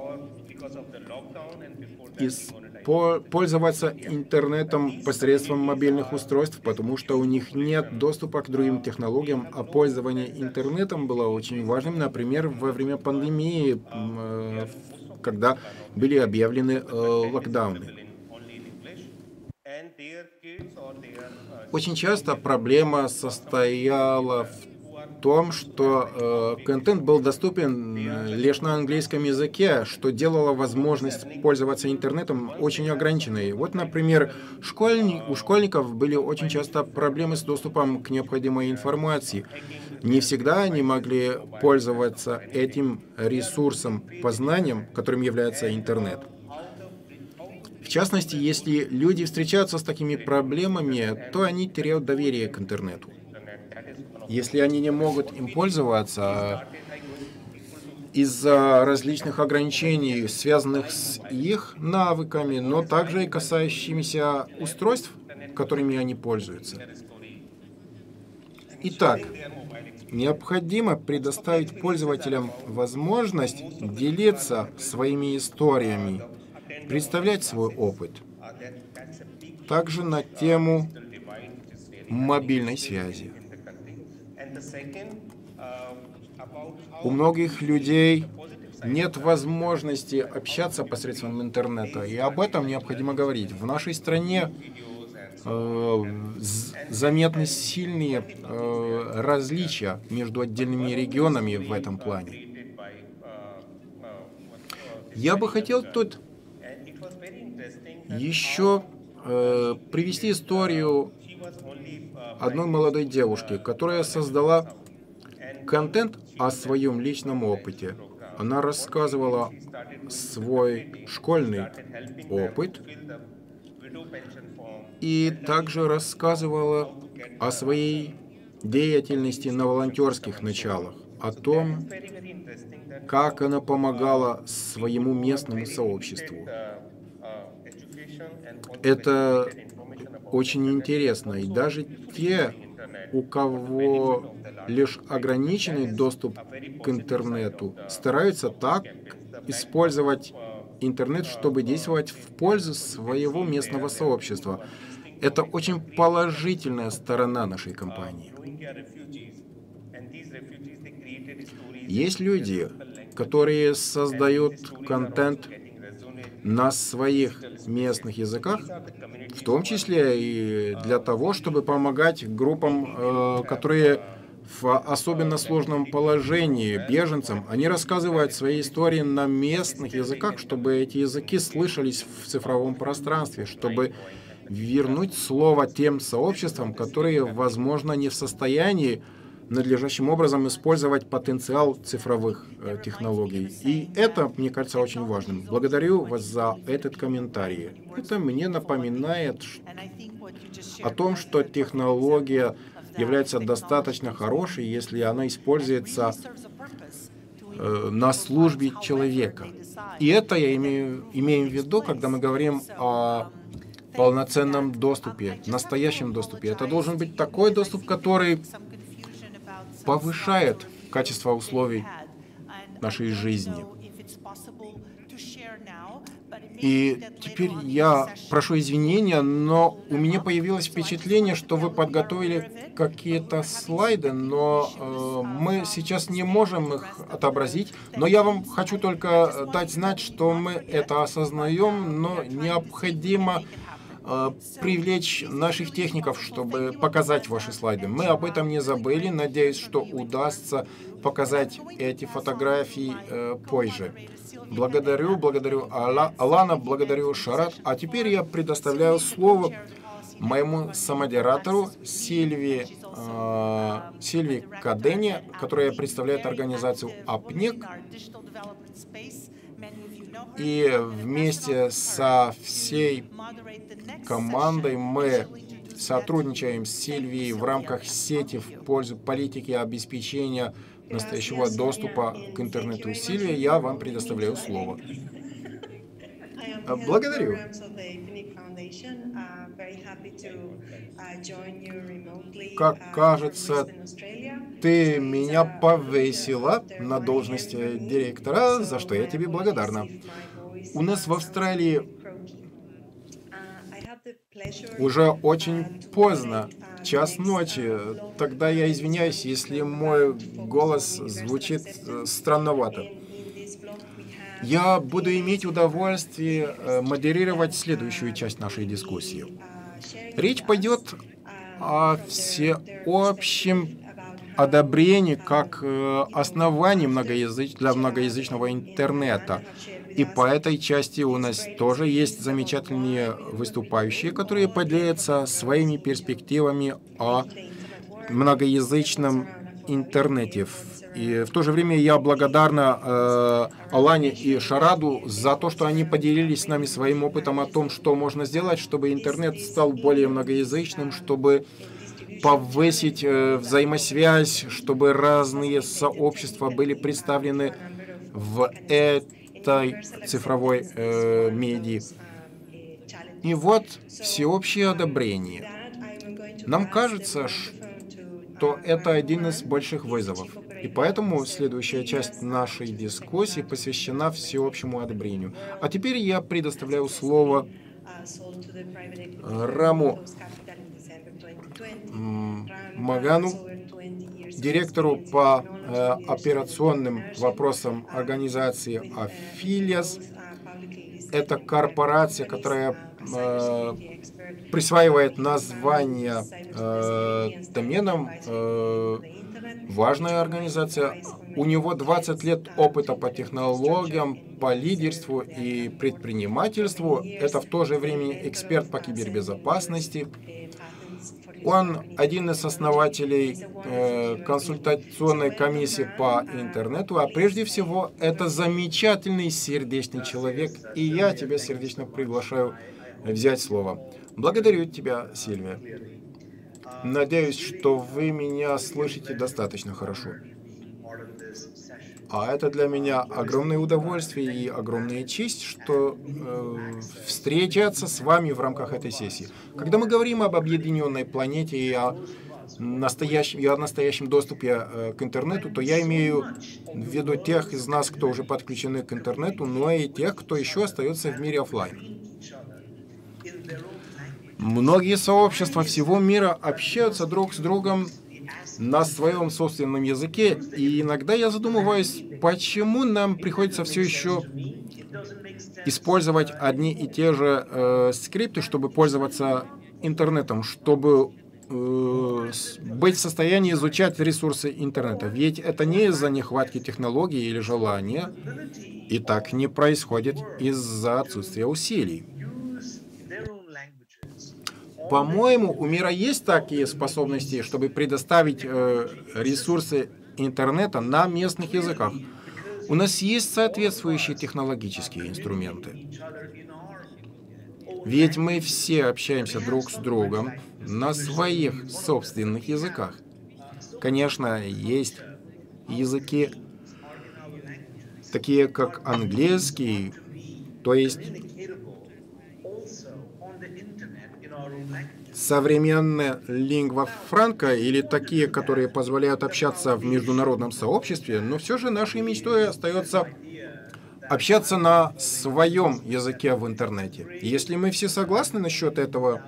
пользоваться интернетом посредством мобильных устройств, потому что у них нет доступа к другим технологиям, а пользование интернетом было очень важным, например, во время пандемии, когда были объявлены локдауны. Очень часто проблема состояла в том, что контент был доступен лишь на английском языке, что делало возможность пользоваться интернетом очень ограниченной. Вот, например, у школьников были очень часто проблемы с доступом к необходимой информации. Не всегда они могли пользоваться этим ресурсом, познанием, которым является интернет. В частности, если люди встречаются с такими проблемами, то они теряют доверие к интернету. Если они не могут им пользоваться из-за различных ограничений, связанных с их навыками, но также и касающимися устройств, которыми они пользуются. Итак, необходимо предоставить пользователям возможность делиться своими историями, представлять свой опыт. Также на тему мобильной связи. У многих людей нет возможности общаться посредством интернета, и об этом необходимо говорить. В нашей стране заметны сильные различия между отдельными регионами в этом плане. Я бы хотел тут еще привести историю одной молодой девушки, которая создала контент о своем личном опыте. Она рассказывала свой школьный опыт и также рассказывала о своей деятельности на волонтерских началах, о том, как она помогала своему местному сообществу. Это очень интересно, и даже те, у кого лишь ограниченный доступ к интернету, стараются так использовать интернет, чтобы действовать в пользу своего местного сообщества. Это очень положительная сторона нашей компании. Есть люди, которые создают контент на своих местных языках, в том числе и для того, чтобы помогать группам, которые в особенно сложном положении, беженцам. Они рассказывают свои истории на местных языках, чтобы эти языки слышались в цифровом пространстве, чтобы вернуть слово тем сообществам, которые, возможно, не в состоянии надлежащим образом использовать потенциал цифровых технологий. И это, мне кажется, очень важным. Благодарю вас за этот комментарий. Это мне напоминает о том, что технология является достаточно хорошей, если она используется на службе человека. И это я имею в виду, когда мы говорим о полноценном доступе, настоящем доступе. Это должен быть такой доступ, который повышает качество условий нашей жизни. И теперь я прошу извинения, но у меня появилось впечатление, что вы подготовили какие-то слайды, но мы сейчас не можем их отобразить. Но я вам хочу только дать знать, что мы это осознаем, но необходимо привлечь наших техников, чтобы показать ваши слайды. Мы об этом не забыли. Надеюсь, что удастся показать эти фотографии позже. Благодарю Алана, благодарю Шарат. А теперь я предоставляю слово моему самодератору Сильвии Кадене, которая представляет организацию АПНЕК. И вместе со всей командой мы сотрудничаем с Сильвией в рамках сети в пользу политики обеспечения настоящего доступа к интернету. Сильвия, я вам предоставляю слово. Благодарю. Как кажется, ты меня повысила на должность директора, за что я тебе благодарна. У нас в Австралии уже очень поздно, час ночи. Тогда я извиняюсь, если мой голос звучит странновато. Я буду иметь удовольствие модерировать следующую часть нашей дискуссии. Речь пойдет о всеобщем одобрении как основании для многоязычного интернета. И по этой части у нас тоже есть замечательные выступающие, которые поделятся своими перспективами о многоязычном интернете. И в то же время я благодарна Алане и Шараду за то, что они поделились с нами своим опытом о том, что можно сделать, чтобы интернет стал более многоязычным, чтобы повысить взаимосвязь, чтобы разные сообщества были представлены в этой цифровой медии. И вот всеобщее одобрение. Нам кажется, что это один из больших вызовов. И поэтому следующая часть нашей дискуссии посвящена всеобщему одобрению. А теперь я предоставляю слово Раму Магану, директору по операционным вопросам организации Афилиас. Это корпорация, которая присваивает название доменам. Важная организация. У него 20 лет опыта по технологиям, по лидерству и предпринимательству. Это в то же время эксперт по кибербезопасности. Он один из основателей консультационной комиссии по интернету, а прежде всего это замечательный сердечный человек, и я тебя сердечно приглашаю взять слово. Благодарю тебя, Сильвия. Надеюсь, что вы меня слышите достаточно хорошо. А это для меня огромное удовольствие и огромная честь, что встречаться с вами в рамках этой сессии. Когда мы говорим об объединенной планете и о настоящем доступе к интернету, то я имею в виду тех из нас, кто уже подключены к интернету, но и тех, кто еще остается в мире офлайн. Многие сообщества всего мира общаются друг с другом на своем собственном языке, и иногда я задумываюсь, почему нам приходится все еще использовать одни и те же скрипты, чтобы пользоваться интернетом, чтобы быть в состоянии изучать ресурсы интернета. Ведь это не из-за нехватки технологий или желания, и так не происходит из-за отсутствия усилий. По-моему, у мира есть такие способности, чтобы предоставить ресурсы интернета на местных языках. У нас есть соответствующие технологические инструменты. Ведь мы все общаемся друг с другом на своих собственных языках. Конечно, есть языки, такие как английский, то есть современная лингва франка, или такие, которые позволяют общаться в международном сообществе, но все же нашей мечтой остается общаться на своем языке в интернете. И если мы все согласны насчет этого,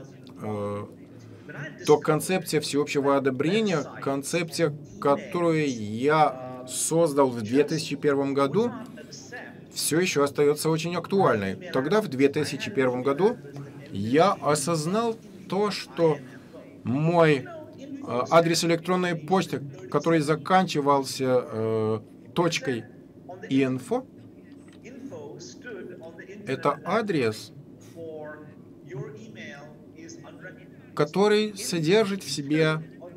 то концепция всеобщего одобрения, концепция, которую я создал в 2001 году, все еще остается очень актуальной. Тогда, в 2001 году, я осознал то, что мой адрес электронной почты, который заканчивался точкой .info, это адрес, который содержит в себе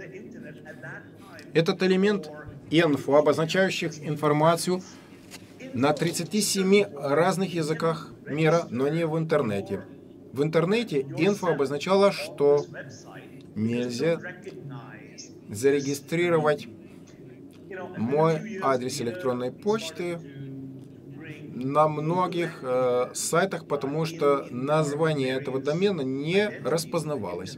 этот элемент info, обозначающих информацию на 37 разных языках мира, но не в интернете. В интернете инфо обозначало, что нельзя зарегистрировать мой адрес электронной почты на многих сайтах, потому что название этого домена не распознавалось.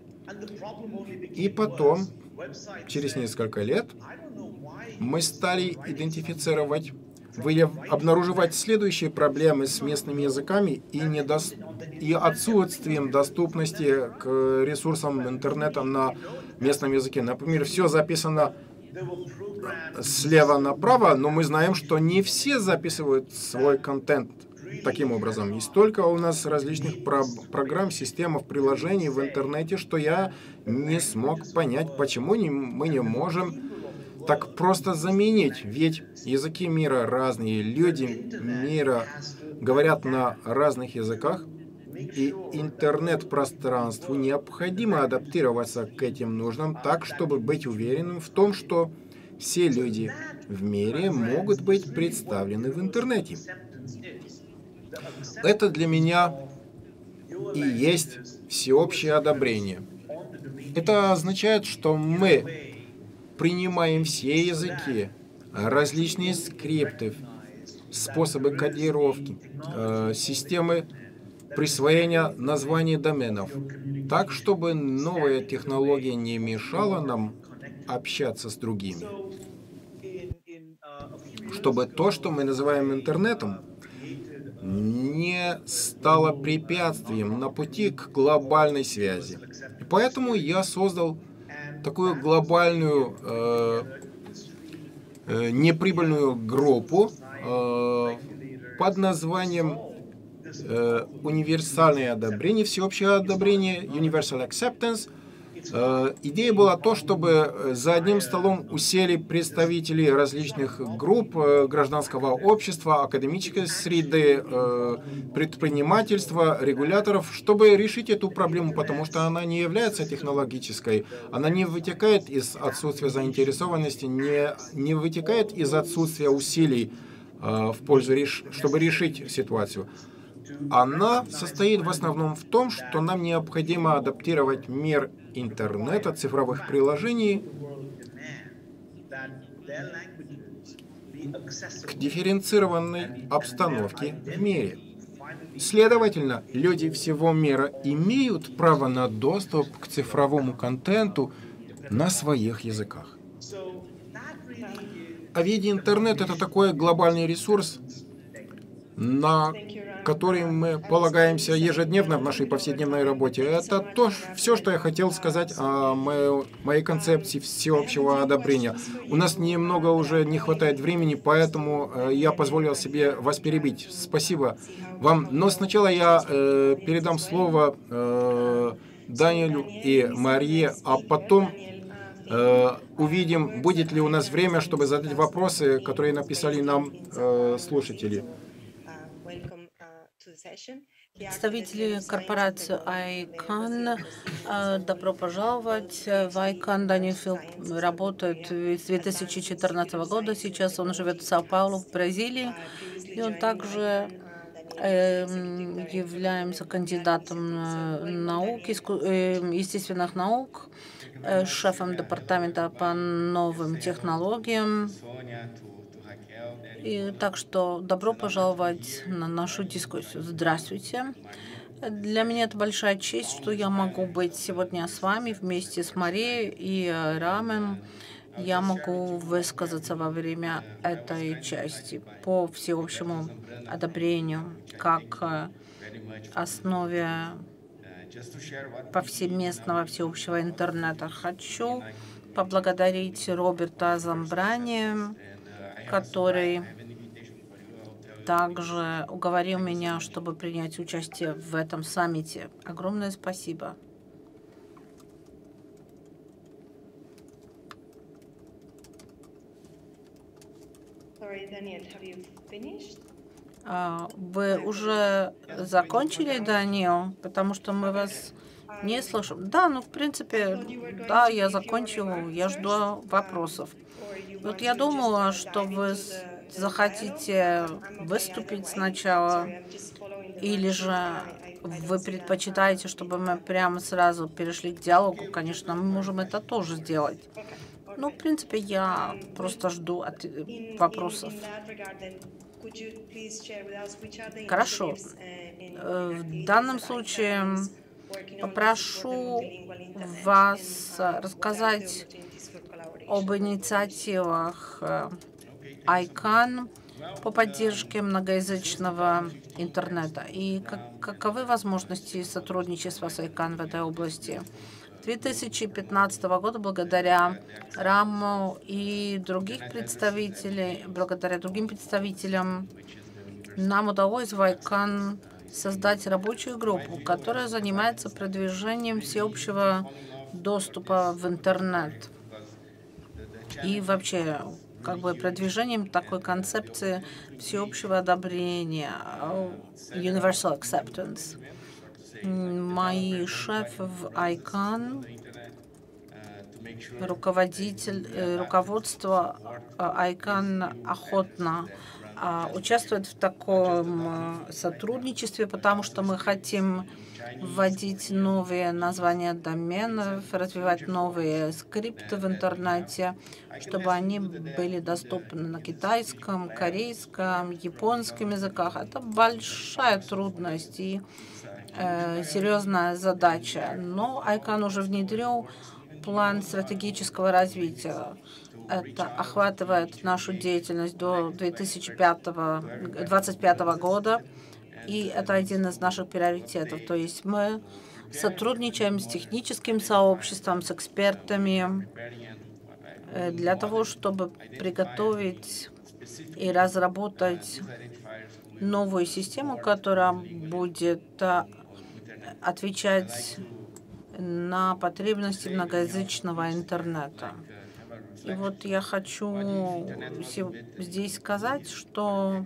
И потом, через несколько лет, мы стали идентифицировать, обнаруживать следующие проблемы с местными языками и отсутствием доступности к ресурсам интернета на местном языке. Например, все записано слева направо, но мы знаем, что не все записывают свой контент таким образом. И столько у нас различных программ, систем, приложений в интернете, что я не смог понять, почему мы не можем так просто заменить. Ведь языки мира разные, люди мира говорят на разных языках, и интернет-пространству необходимо адаптироваться к этим нуждам так, чтобы быть уверенным в том, что все люди в мире могут быть представлены в интернете. Это для меня и есть всеобщее одобрение. Это означает, что мы принимаем все языки, различные скрипты, способы кодировки, системы присвоения названий доменов, так, чтобы новая технология не мешала нам общаться с другими. Чтобы то, что мы называем интернетом, не стало препятствием на пути к глобальной связи. И поэтому я создал такую глобальную неприбыльную группу под названием универсальное одобрение, всеобщее одобрение, Universal Acceptance. Идея была то, чтобы за одним столом усели представители различных групп гражданского общества, академической среды, предпринимательства, регуляторов, чтобы решить эту проблему, потому что она не является технологической, она не вытекает из отсутствия заинтересованности, не вытекает из отсутствия усилий в пользу, чтобы решить ситуацию. Она состоит в основном в том, что нам необходимо адаптировать мир интернета, цифровых приложений к дифференцированной обстановке в мире. Следовательно, люди всего мира имеют право на доступ к цифровому контенту на своих языках. Авиа-интернет — это такой глобальный ресурс, на который мы полагаемся ежедневно в нашей повседневной работе. Это все, что я хотел сказать о моей концепции всеобщего одобрения. У нас немного уже не хватает времени, поэтому я позволил себе вас перебить. Спасибо вам. Но сначала я передам слово Даниэлю и Марье, а потом увидим, будет ли у нас время, чтобы задать вопросы, которые написали нам слушатели. Представители корпорации ICANN, добро пожаловать. В ICANN Даниэль Филп работает с 2014 года. Сейчас он живет в Сан-Паулу, в Бразилии. И он также является кандидатом наук, естественных наук, шефом департамента по новым технологиям. И так что добро пожаловать на нашу дискуссию. Здравствуйте. Для меня это большая честь, что я могу быть сегодня с вами вместе с Марией и Рамом. Я могу высказаться во время этой части по всеобщему одобрению как основе повсеместного всеобщего интернета. Хочу поблагодарить Роберта Замбрани, который также уговорил меня, чтобы принять участие в этом саммите. Огромное спасибо. Вы уже закончили, Даниэл? Потому что мы вас не слышим. Да, ну, в принципе, да, я закончил. Я жду вопросов. Вот я думала, что вы захотите выступить сначала, или же вы предпочитаете, чтобы мы прямо сразу перешли к диалогу. Конечно, мы можем это тоже сделать. Ну, в принципе, я просто жду вопросов. Хорошо. В данном случае попрошу вас рассказать об инициативах ICANN по поддержке многоязычного интернета и каковы возможности сотрудничества с ICANN в этой области. 2015 года благодаря РАМу и благодаря другим представителям нам удалось в ICANN создать рабочую группу, которая занимается продвижением всеобщего доступа в интернет и вообще продвижением такой концепции всеобщего одобрения, universal acceptance. Мои шефы в ICANN, руководство ICANN охотно участвует в таком сотрудничестве, потому что мы хотим вводить новые названия доменов, развивать новые скрипты в интернете, чтобы они были доступны на китайском, корейском, японском языках. Это большая трудность и серьезная задача. Но ICANN уже внедрил план стратегического развития. Это охватывает нашу деятельность до 2025 года. И это один из наших приоритетов. То есть мы сотрудничаем с техническим сообществом, с экспертами для того, чтобы приготовить и разработать новую систему, которая будет отвечать на потребности многоязычного интернета. И вот я хочу здесь сказать, что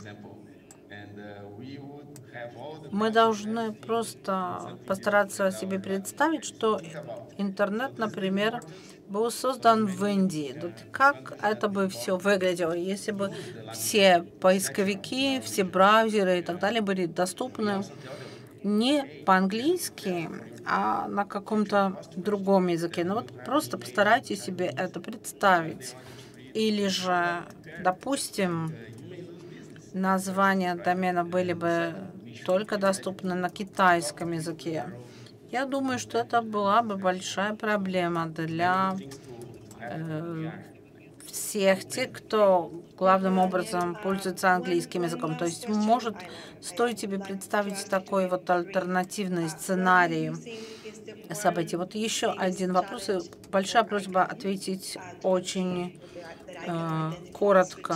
мы должны просто постараться себе представить, что интернет, например, был создан в Индии. Как это бы все выглядело, если бы все поисковики, все браузеры и так далее были доступны не по-английски, а на каком-то другом языке. Ну вот просто постарайтесь себе это представить. Или же, допустим, названия домена были бы только доступны на китайском языке. Я думаю, что это была бы большая проблема для всех тех, кто главным образом пользуется английским языком. То есть, может, стоит тебе представить такой вот альтернативный сценарий событий. Вот еще один вопрос, и большая просьба ответить очень коротко.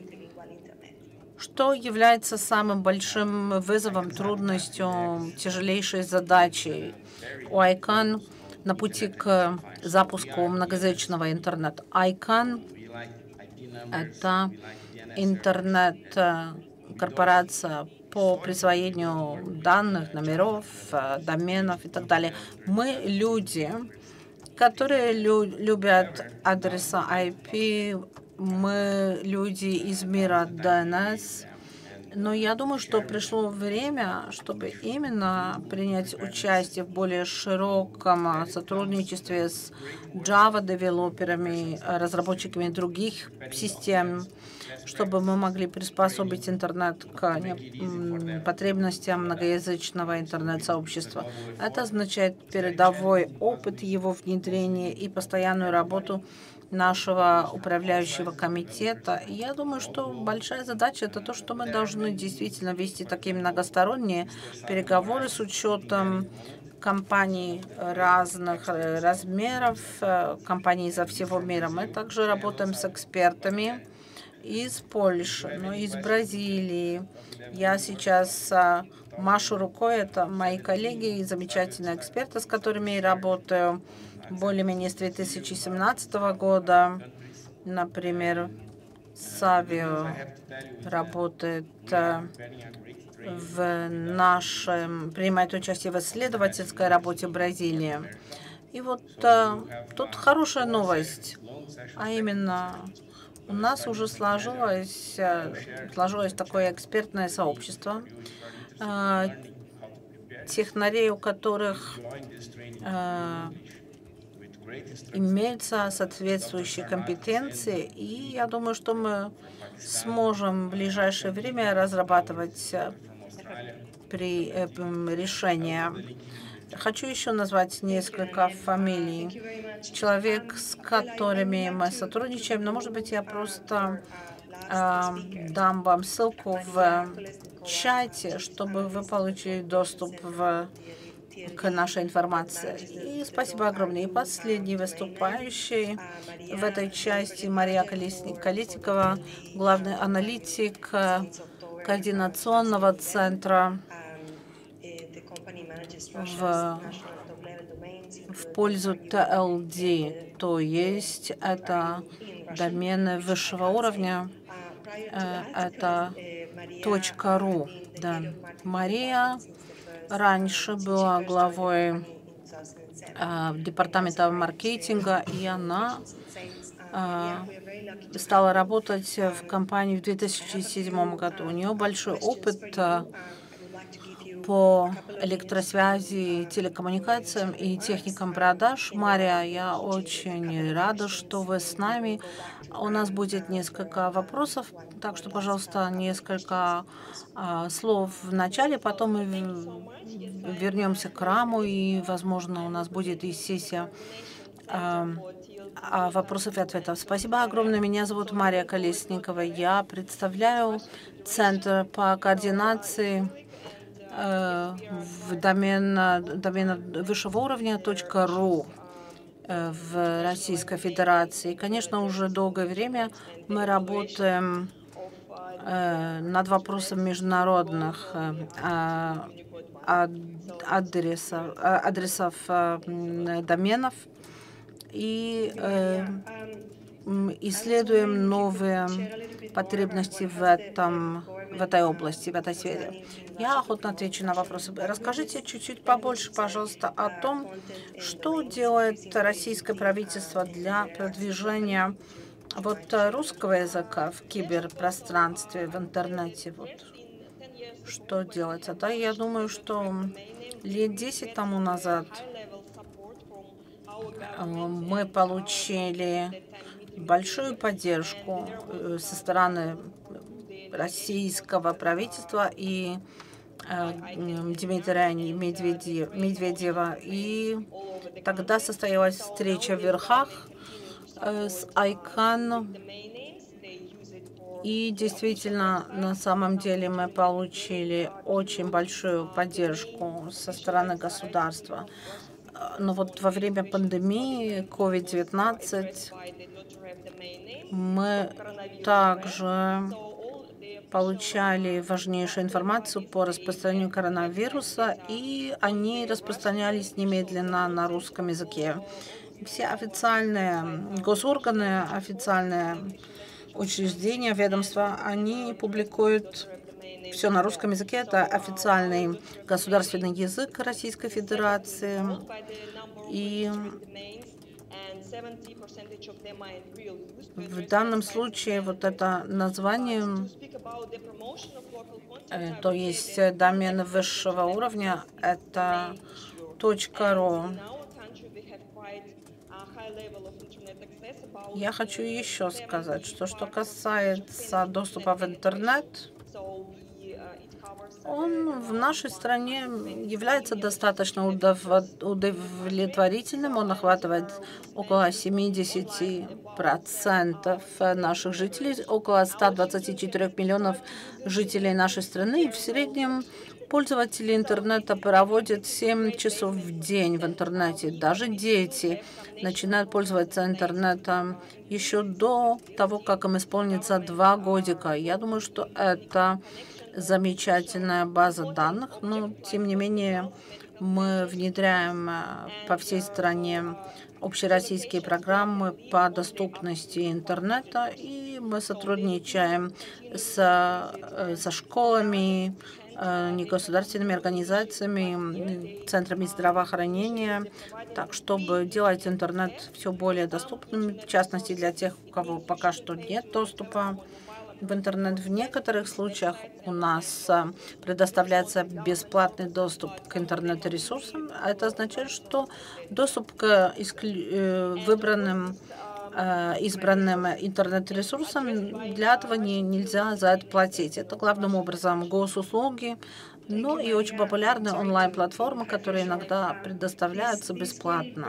Что является самым большим вызовом, трудностью, тяжелейшей задачей у ICANN на пути к запуску многоязычного интернета? ICANN — это интернет-корпорация по присвоению данных, номеров, доменов и так далее. Мы люди, которые любят адреса IP, мы люди из мира DNS, но я думаю, что пришло время, чтобы именно принять участие в более широком сотрудничестве с Java-девелоперами, разработчиками других систем, чтобы мы могли приспособить интернет к потребностям многоязычного интернет-сообщества. Это означает передовой опыт его внедрения и постоянную работу нашего управляющего комитета. И я думаю, что большая задача — это то, что мы должны действительно вести такие многосторонние переговоры с учетом компаний разных размеров, компаний изо всего мира. Мы также работаем с экспертами из Польши, но и из Бразилии. Я сейчас машу рукой, это мои коллеги и замечательные эксперты, с которыми я работаю более-менее с 2017 года. Например, Савио работает принимает участие в исследовательской работе в Бразилии. И вот тут хорошая новость, а именно у нас уже сложилось такое экспертное сообщество, технарей, у которых имеются соответствующие компетенции, и я думаю, что мы сможем в ближайшее время разрабатывать решения. Хочу еще назвать несколько фамилий, человек, с которыми мы сотрудничаем, но, может быть, я просто дам вам ссылку в чате, чтобы вы получили доступ к нашей информации. И спасибо огромное. И последний выступающий в этой части Мария Колесникова, главный аналитик координационного центра в пользу TLD, то есть это домены высшего уровня, это .ru. Да. Мария раньше была главой департамента маркетинга, и она стала работать в компании в 2007 году. У нее большой опыт по электросвязи, телекоммуникациям и техникам продаж. Мария, я очень рада, что вы с нами. У нас будет несколько вопросов, так что, пожалуйста, несколько слов в начале, потом мы вернемся к раму, и, возможно, у нас будет и сессия вопросов и ответов. Спасибо огромное. Меня зовут Мария Колесникова. Я представляю Центр по координации в домена высшего уровня .ru в Российской Федерации. И, конечно, уже долгое время мы работаем над вопросом международных адресов доменов и исследуем новые потребности в этой области, в этой сфере. Я охотно отвечу на вопросы. Расскажите чуть-чуть побольше, пожалуйста, о том, что делает российское правительство для продвижения русского языка в киберпространстве, в интернете. Что делается? Да, я думаю, что лет 10 тому назад мы получили большую поддержку со стороны российского правительства и Дмитрия Медведева. И тогда состоялась встреча в Верхах с ICANN. И действительно, на самом деле мы получили очень большую поддержку со стороны государства. Но вот во время пандемии COVID-19 мы также получали важнейшую информацию по распространению коронавируса, и они распространялись немедленно на русском языке. Все официальные госорганы, официальные учреждения, ведомства, они публикуют все на русском языке. Это официальный государственный язык Российской Федерации. И в данном случае вот это название, то есть домен высшего уровня, это .ru. Я хочу еще сказать, что касается доступа в интернет, он в нашей стране является достаточно удовлетворительным. Он охватывает около 70% наших жителей, около 124 миллионов жителей нашей страны. И в среднем пользователи интернета проводят 7 часов в день в интернете. Даже дети начинают пользоваться интернетом еще до того, как им исполнится 2 годика. Я думаю, что это замечательная база данных, но тем не менее мы внедряем по всей стране общероссийские программы по доступности интернета, и мы сотрудничаем со школами, негосударственными организациями, центрами здравоохранения, так, чтобы делать интернет все более доступным, в частности для тех, у кого пока что нет доступа в интернет. В некоторых случаях у нас предоставляется бесплатный доступ к интернет-ресурсам. Это означает, что доступ к избранным интернет-ресурсам, для этого нельзя за это платить. Это главным образом госуслуги, но и очень популярные онлайн-платформы, которые иногда предоставляются бесплатно,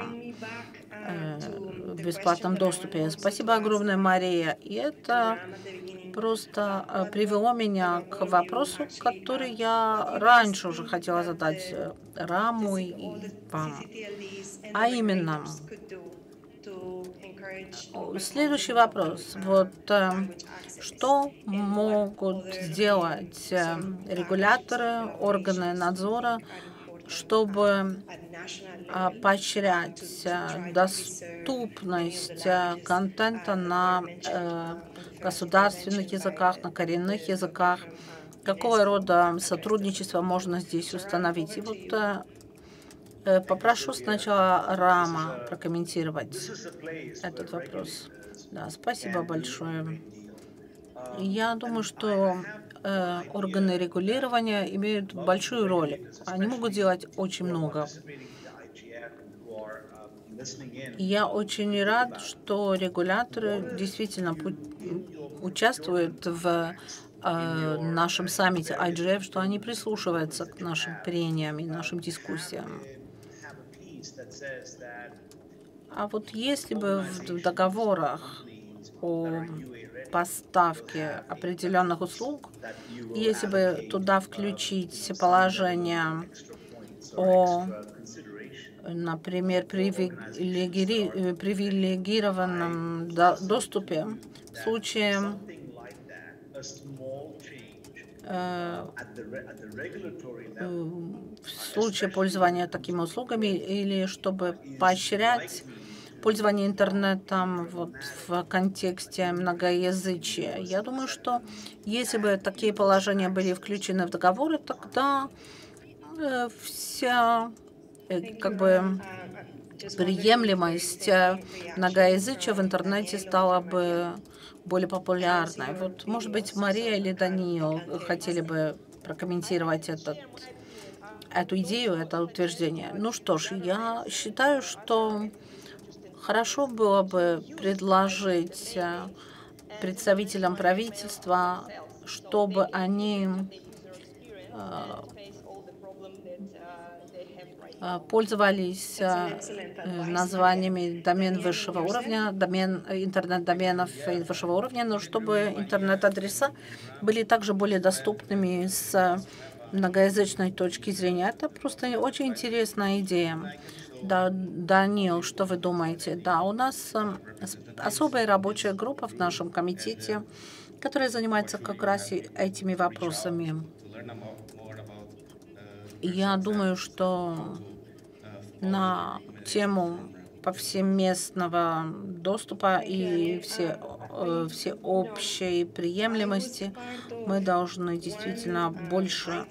в бесплатном доступе. Спасибо огромное, Мария. И это просто привело меня к вопросу, который я раньше уже хотела задать Раму и вам. А именно, следующий вопрос. Вот что могут сделать регуляторы, органы надзора, чтобы поощрять доступность контента на государственных языках, на коренных языках? Какого рода сотрудничество можно здесь установить? И вот попрошу сначала Рама прокомментировать этот вопрос. Да, спасибо большое. Я думаю, что органы регулирования имеют большую роль. Они могут делать очень много. Я очень рад, что регуляторы действительно участвуют в нашем саммите IGF, что они прислушиваются к нашим прениям и нашим дискуссиям. А вот если бы в договорах о поставке определенных услуг, если бы туда включить положение о, например, привилегированном доступе в случае пользования такими услугами, или чтобы поощрять пользование интернетом вот в контексте многоязычия. Я думаю, что если бы такие положения были включены в договоры, тогда вся приемлемость многоязычия в интернете стала бы более популярной. Вот, может быть, Мария или Даниил хотели бы прокомментировать эту идею, это утверждение. Ну что ж, я считаю, что хорошо было бы предложить представителям правительства, чтобы они пользовались названиями домен высшего уровня, интернет-доменов высшего уровня, но чтобы интернет-адреса были также более доступными с многоязычной точки зрения. Это просто очень интересная идея. Да, Даниил, что вы думаете? Да, у нас особая рабочая группа в нашем комитете, которая занимается как раз этими вопросами. Я думаю, что на тему повсеместного доступа и всеобщей приемлемости мы должны действительно больше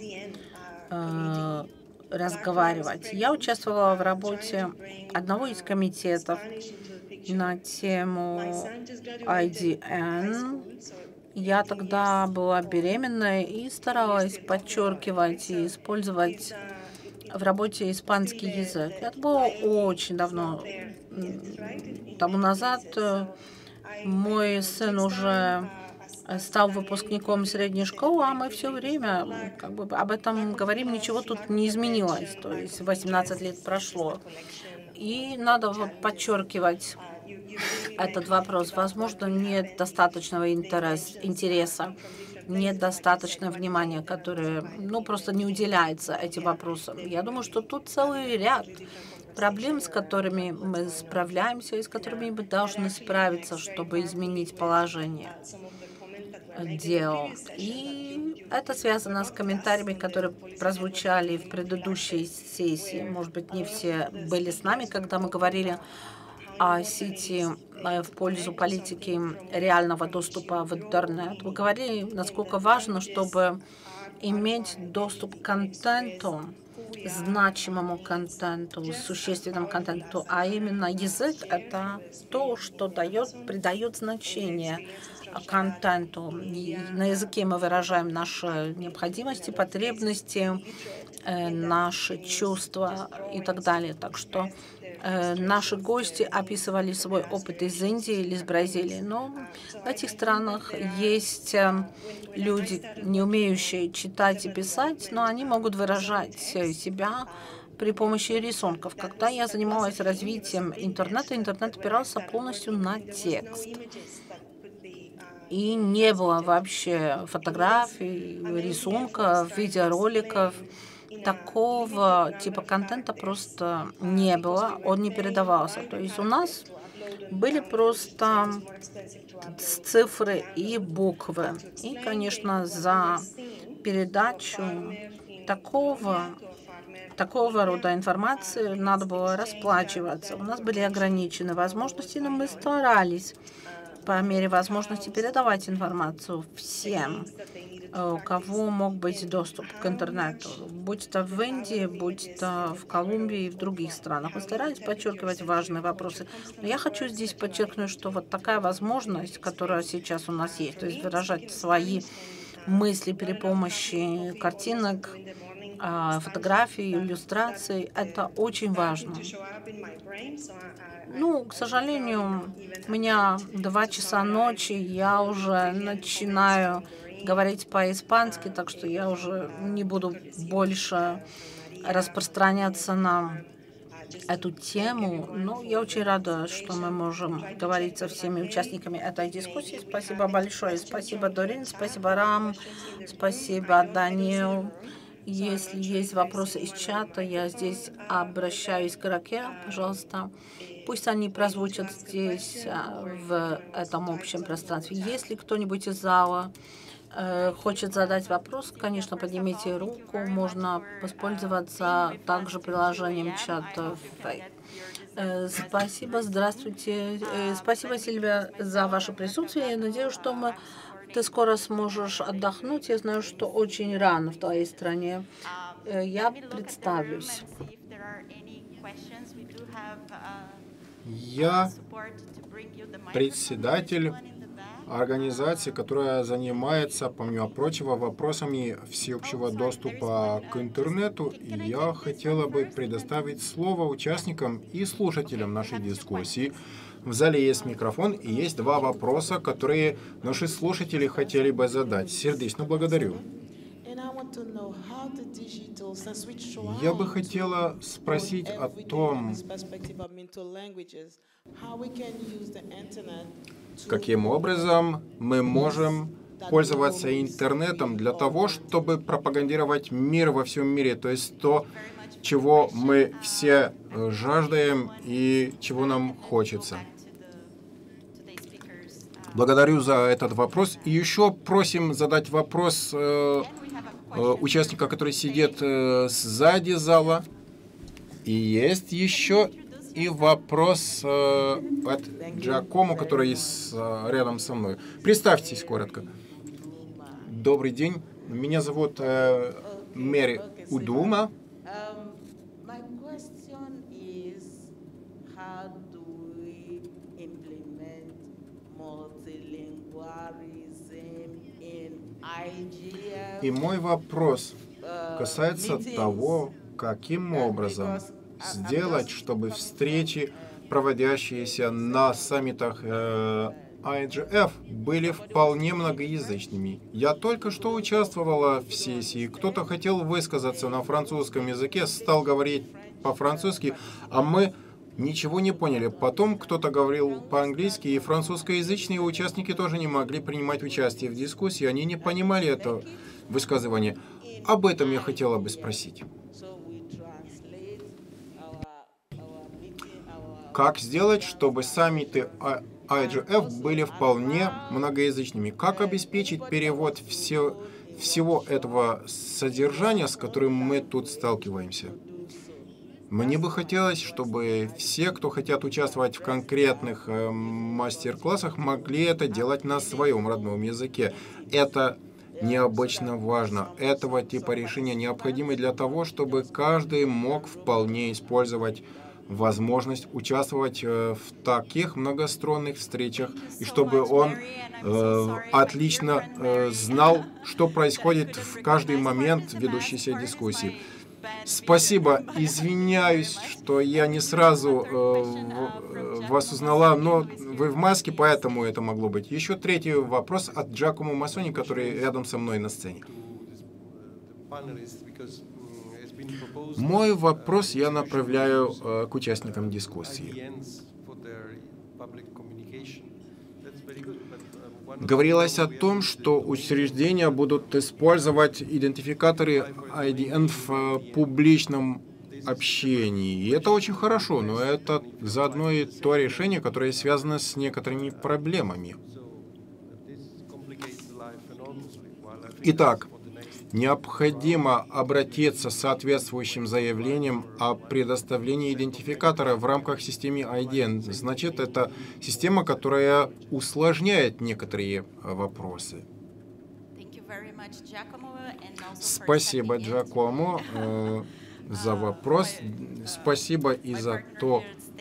разговаривать. Я участвовала в работе одного из комитетов на тему IDN. Я тогда была беременной и старалась подчеркивать и использовать в работе испанский язык. Это было очень давно. Тому назад мой сын уже стал выпускником средней школы, а мы все время об этом говорим, ничего тут не изменилось. То есть 18 лет прошло. И надо подчеркивать этот вопрос. Возможно, нет достаточного интереса, нет достаточного внимания, которое просто не уделяется этим вопросам. Я думаю, что тут целый ряд проблем, с которыми мы справляемся и с которыми мы должны справиться, чтобы изменить положение дел. И это связано с комментариями, которые прозвучали в предыдущей сессии. Может быть, не все были с нами, когда мы говорили о сети в пользу политики реального доступа в интернет. Вы говорили, насколько важно, чтобы иметь доступ к контенту, значимому контенту, существенному контенту, а именно язык — это то, что придает значение контенту. И на языке мы выражаем наши необходимости, потребности, наши чувства и так далее. Так что наши гости описывали свой опыт из Индии или из Бразилии. Но в этих странах есть люди, не умеющие читать и писать, но они могут выражать себя при помощи рисунков. Когда я занималась развитием интернета, интернет опирался полностью на текст. И не было вообще фотографий, рисунков, видеороликов. Такого типа контента просто не было, он не передавался. То есть у нас были просто цифры и буквы. И, конечно, за передачу такого рода информации надо было расплачиваться. У нас были ограничены возможности, но мы старались по мере возможности передавать информацию всем, у кого мог быть доступ к интернету, будь то в Индии, будь то в Колумбии и в других странах. Мы старались подчеркивать важные вопросы. Но я хочу здесь подчеркнуть, что вот такая возможность, которая сейчас у нас есть, то есть выражать свои мысли при помощи картинок, фотографий, иллюстраций, это очень важно. К сожалению, у меня 2 часа ночи, я уже начинаю говорить по-испански, так что я уже не буду больше распространяться на эту тему. Но я очень рада, что мы можем говорить со всеми участниками этой дискуссии. Спасибо большое. Спасибо, Дорин, спасибо, Рам, спасибо, Даниил. Если есть вопросы из чата, я здесь обращаюсь к Раке, пожалуйста. Пусть они прозвучат здесь, в этом общем пространстве. Если кто-нибудь из зала хочет задать вопрос, конечно, поднимите руку. Можно воспользоваться также приложением чата. Спасибо, здравствуйте. Спасибо, Сильвия, за ваше присутствие. Я надеюсь, что ты скоро сможешь отдохнуть. Я знаю, что очень рано в твоей стране. Я представлюсь. Я председатель организации, которая занимается, помимо прочего, вопросами всеобщего доступа к интернету. И я хотела бы предоставить слово участникам и слушателям нашей дискуссии. В зале есть микрофон и есть 2 вопроса, которые наши слушатели хотели бы задать. Сердечно благодарю. Я бы хотела спросить о том, каким образом мы можем пользоваться интернетом для того, чтобы пропагандировать мир во всем мире, то есть то, чего мы все жаждаем и чего нам хочется. Благодарю за этот вопрос. И еще просим задать вопрос участника, который сидит сзади зала. И есть еще и вопрос от Джакомо, который рядом со мной. Представьтесь коротко. Добрый день. Меня зовут Мэри Удума. И мой вопрос касается того, каким образом сделать, чтобы встречи, проводящиеся на саммитах IGF, были вполне многоязычными. Я только что участвовала в сессии, кто-то хотел высказаться на французском языке, стал говорить по-французски, а мы ничего не поняли. Потом кто-то говорил по-английски, и французскоязычные участники тоже не могли принимать участие в дискуссии, они не понимали это высказывание. Об этом я хотела бы спросить. Как сделать, чтобы саммиты IGF были вполне многоязычными? Как обеспечить перевод всего этого содержания, с которым мы тут сталкиваемся? Мне бы хотелось, чтобы все, кто хотят участвовать в конкретных мастер-классах, могли это делать на своем родном языке. Это необычно важно. Этого типа решения необходимы для того, чтобы каждый мог вполне использовать возможность участвовать в таких многостранных встречах, и чтобы он отлично знал, что происходит в каждый момент ведущейся дискуссии. Спасибо. Извиняюсь, что я не сразу вас узнала, но вы в маске, поэтому это могло быть. Еще третий вопрос от Джакомо Массони, который рядом со мной на сцене. Мой вопрос я направляю к участникам дискуссии. Говорилось о том, что учреждения будут использовать идентификаторы IDN в публичном общении. И это очень хорошо, но это заодно и то решение, которое связано с некоторыми проблемами. Итак, необходимо обратиться с соответствующим заявлением о предоставлении идентификатора в рамках системы IDN. Значит, это система, которая усложняет некоторые вопросы. Спасибо, Джакомо, за вопрос. Спасибо и за то,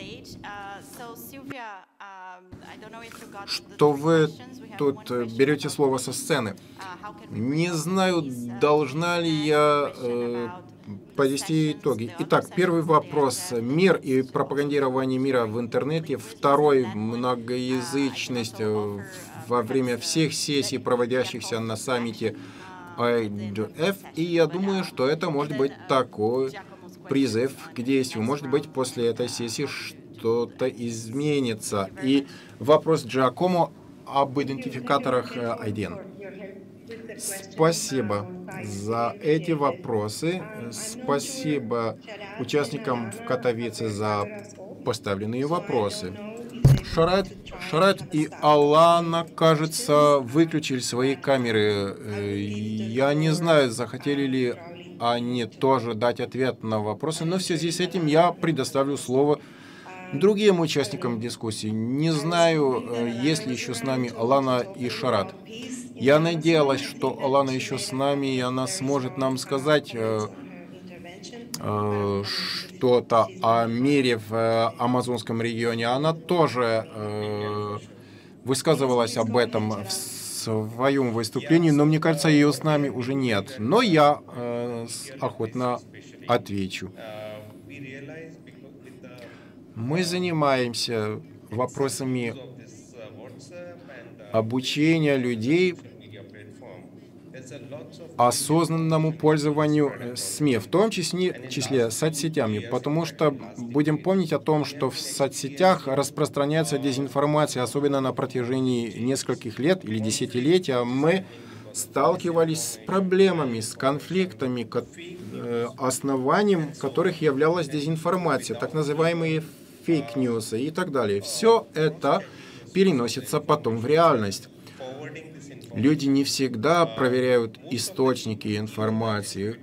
что вы тут берете слово со сцены. Не знаю, должна ли я подвести итоги. Итак, первый вопрос. Мир и пропагандирование мира в интернете. Второй — многоязычность во время всех сессий, проводящихся на саммите IGF. И я думаю, что это может быть такой призыв к действию. Может быть, после этой сессии что-то изменится. И вопрос Джакомо об идентификаторах IDN. Спасибо за эти вопросы. Спасибо участникам в Катовице за поставленные вопросы. Шарат и Алана, кажется, выключили свои камеры. Я не знаю, захотели ли они тоже дать ответ на вопросы, но в связи с этим я предоставлю слово другим участникам дискуссии. Не знаю, есть ли еще с нами Алана и Шарат. Я надеялась, что Алана еще с нами, и она сможет нам сказать что-то о мире в Амазонском регионе. Она тоже высказывалась об этом в своем выступлении, но мне кажется, ее с нами уже нет. Но я охотно отвечу. Мы занимаемся вопросами обучения людей осознанному пользованию СМИ, в том числе соцсетями, потому что будем помнить о том, что в соцсетях распространяется дезинформация, особенно на протяжении нескольких лет или десятилетия. Мы сталкивались с проблемами, с конфликтами, основанием которых являлась дезинформация, так называемые фейк-ньюсы и так далее. Все это переносится потом в реальность. Люди не всегда проверяют источники информации,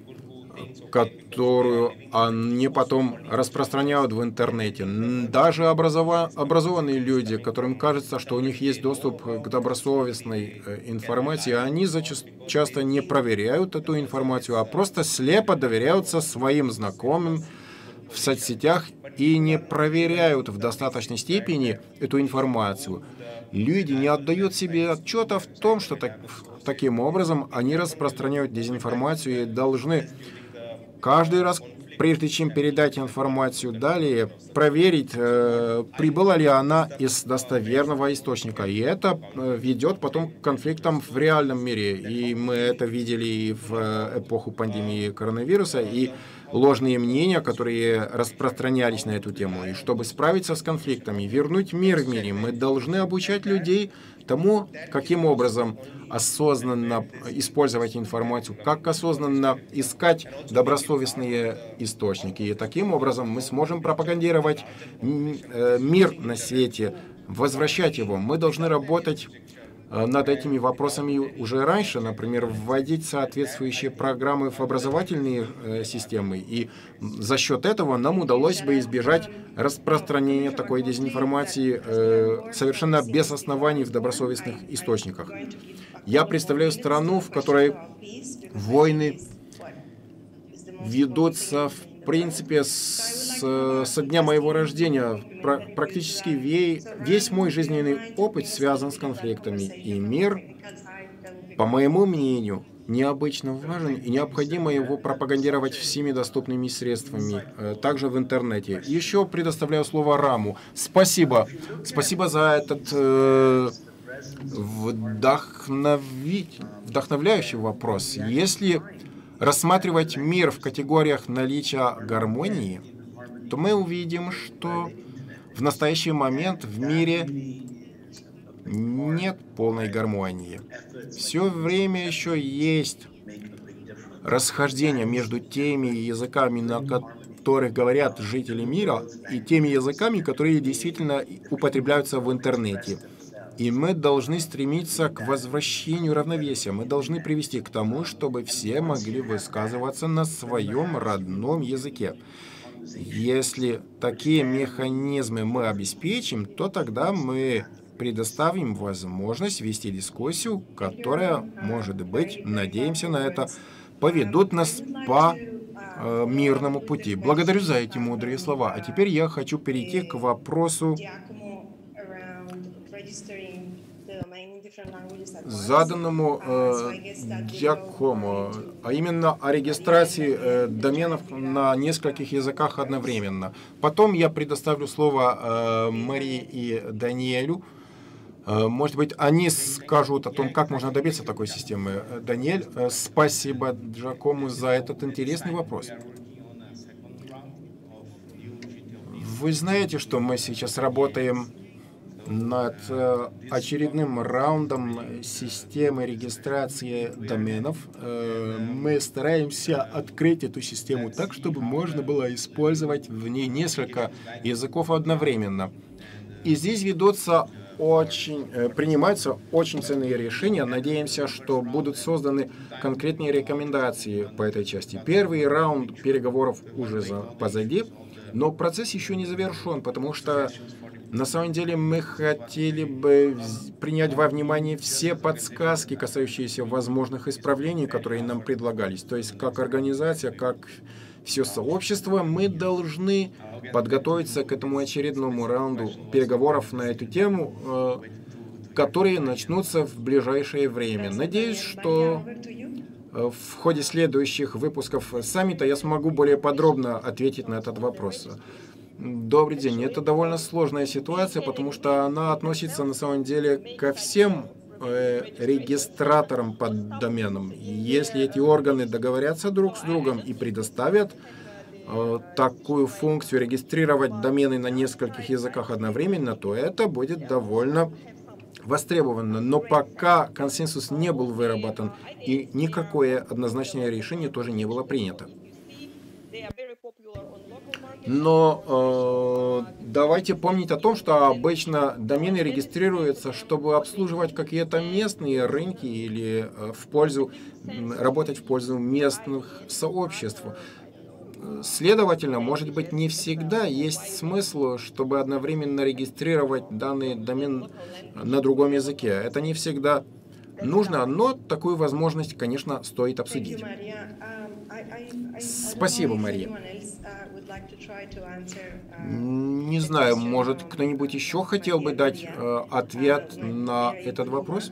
которую они потом распространяют в интернете. Даже образованные люди, которым кажется, что у них есть доступ к добросовестной информации, они часто не проверяют эту информацию, а просто слепо доверяются своим знакомым в соцсетях и не проверяют в достаточной степени эту информацию. Люди не отдают себе отчета в том, что таким образом они распространяют дезинформацию и должны каждый раз, прежде чем передать информацию далее, проверить, прибыла ли она из достоверного источника. И это ведет потом к конфликтам в реальном мире. И мы это видели и в эпоху пандемии коронавируса, и ложные мнения, которые распространялись на эту тему. И чтобы справиться с конфликтами, вернуть мир в мире, мы должны обучать людей тому, каким образом осознанно использовать информацию, как осознанно искать добросовестные источники. И таким образом мы сможем пропагандировать мир на свете, возвращать его. Мы должны работать над этими вопросами уже раньше, например, вводить соответствующие программы в образовательные системы. И за счет этого нам удалось бы избежать распространения такой дезинформации совершенно без оснований в добросовестных источниках. Я представляю страну, в которой войны ведутся, в принципе, со дня моего рождения. Практически весь мой жизненный опыт связан с конфликтами. И мир, по моему мнению, необычно важен, и необходимо его пропагандировать всеми доступными средствами, также в интернете. Еще предоставляю слово Раму. Спасибо. Спасибо за этот вдохновляющий вопрос. Если рассматривать мир в категориях наличия гармонии, то мы увидим, что в настоящий момент в мире нет полной гармонии. Все время еще есть расхождение между теми языками, на которых говорят жители мира, и теми языками, которые действительно употребляются в интернете. И мы должны стремиться к возвращению равновесия. Мы должны привести к тому, чтобы все могли высказываться на своем родном языке. Если такие механизмы мы обеспечим, то тогда мы предоставим возможность вести дискуссию, которая, может быть, надеемся на это, поведут нас по мирному пути. Благодарю за эти мудрые слова. А теперь я хочу перейти к вопросу, заданному Giacomo, а именно о регистрации доменов на нескольких языках одновременно. Потом я предоставлю слово Марии и Даниэлю. Может быть, они скажут о том, как можно добиться такой системы. Даниэль, спасибо Giacomo за этот интересный вопрос. Вы знаете, что мы сейчас работаем над очередным раундом системы регистрации доменов. Мы стараемся открыть эту систему так, чтобы можно было использовать в ней несколько языков одновременно. И здесь принимаются очень ценные решения. Надеемся, что будут созданы конкретные рекомендации по этой части. Первый раунд переговоров уже позади, но процесс еще не завершен, потому что на самом деле мы хотели бы принять во внимание все подсказки, касающиеся возможных исправлений, которые нам предлагались. То есть как организация, как все сообщество, мы должны подготовиться к этому очередному раунду переговоров на эту тему, которые начнутся в ближайшее время. Надеюсь, что в ходе следующих выпусков саммита я смогу более подробно ответить на этот вопрос. Добрый день. Это довольно сложная ситуация, потому что она относится на самом деле ко всем регистратором под доменом. Если эти органы договорятся друг с другом и предоставят такую функцию регистрировать домены на нескольких языках одновременно, то это будет довольно востребовано. Но пока консенсус не был выработан и никакое однозначное решение тоже не было принято. Но давайте помнить о том, что обычно домены регистрируются, чтобы обслуживать какие-то местные рынки или работать в пользу местных сообществ. Следовательно, может быть, не всегда есть смысл, чтобы одновременно регистрировать данный домен на другом языке. Это не всегда нужно, но такую возможность, конечно, стоит обсудить. Спасибо, Мария. Не знаю, может, кто-нибудь еще хотел бы дать ответ на этот вопрос?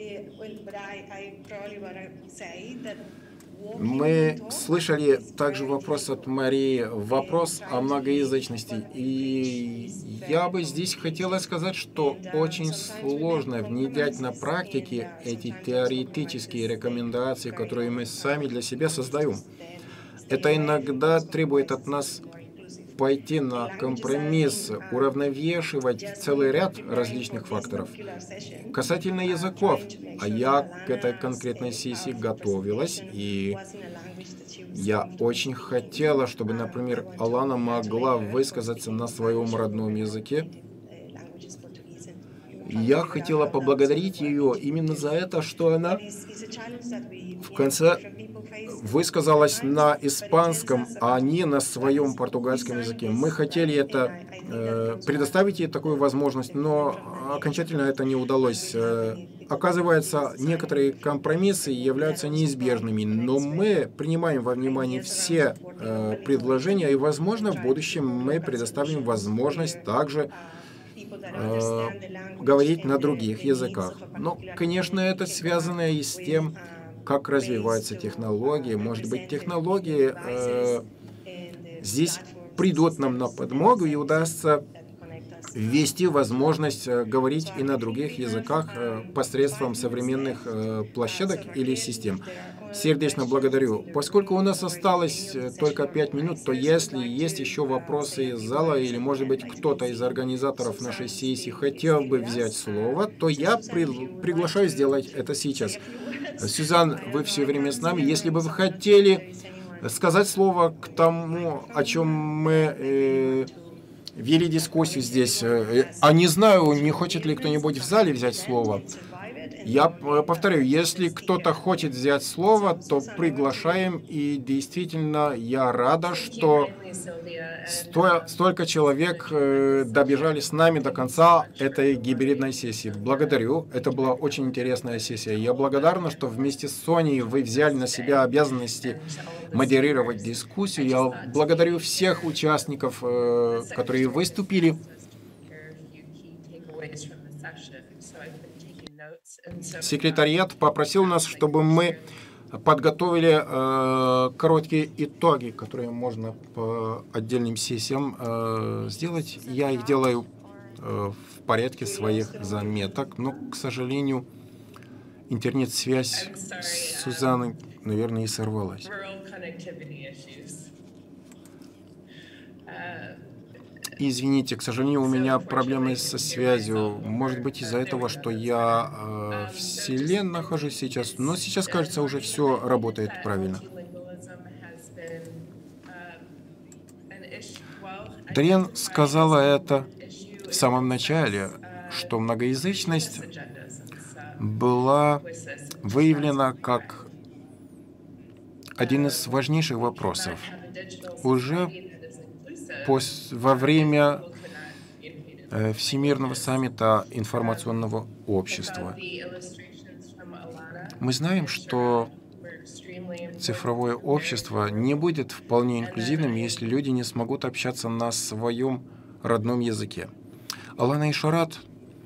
Мы слышали также вопрос от Марии, вопрос о многоязычности. И я бы здесь хотела сказать, что очень сложно внедрять на практике эти теоретические рекомендации, которые мы сами для себя создаем. Это иногда требует от нас пойти на компромисс, уравновешивать целый ряд различных факторов. Касательно языков, а я к этой конкретной сессии готовилась, и я очень хотела, чтобы, например, Алана могла высказаться на своем родном языке. Я хотела поблагодарить ее именно за это, что она в конце высказалась на испанском, а не на своем португальском языке. Мы хотели предоставить ей такую возможность, но окончательно это не удалось. Оказывается, некоторые компромиссы являются неизбежными, но мы принимаем во внимание все предложения, и, возможно, в будущем мы предоставим возможность также говорить на других языках. Но, конечно, это связано и с тем, как развиваются технологии. Может быть, технологии здесь придут нам на подмогу и удастся ввести возможность говорить и на других языках посредством современных площадок или систем. Сердечно благодарю. Поскольку у нас осталось только 5 минут, то если есть еще вопросы из зала или, может быть, кто-то из организаторов нашей сессии хотел бы взять слово, то я приглашаю сделать это сейчас. Сюзан, вы все время с нами. Если бы вы хотели сказать слово к тому, о чем мы вели дискуссию здесь, а не знаю, не хочет ли кто-нибудь в зале взять слово. Я повторю, если кто-то хочет взять слово, то приглашаем, и действительно я рада, что столько человек добежали с нами до конца этой гибридной сессии. Благодарю, это была очень интересная сессия. Я благодарна, что вместе с Соней вы взяли на себя обязанности модерировать дискуссию. Я благодарю всех участников, которые выступили. Секретариат попросил нас, чтобы мы подготовили короткие итоги, которые можно по отдельным сессиям сделать. Я их делаю в порядке своих заметок, но, к сожалению, интернет-связь с Сюзанной, наверное, и сорвалась. Извините, к сожалению, у меня проблемы со связью. Может быть, из-за этого, что я в селе нахожусь сейчас. Но сейчас, кажется, уже все работает правильно. Дарьян сказала это в самом начале, что многоязычность была выявлена как один из важнейших вопросов. Уже во время Всемирного саммита информационного общества. Мы знаем, что цифровое общество не будет вполне инклюзивным, если люди не смогут общаться на своем родном языке. Алана и Шарат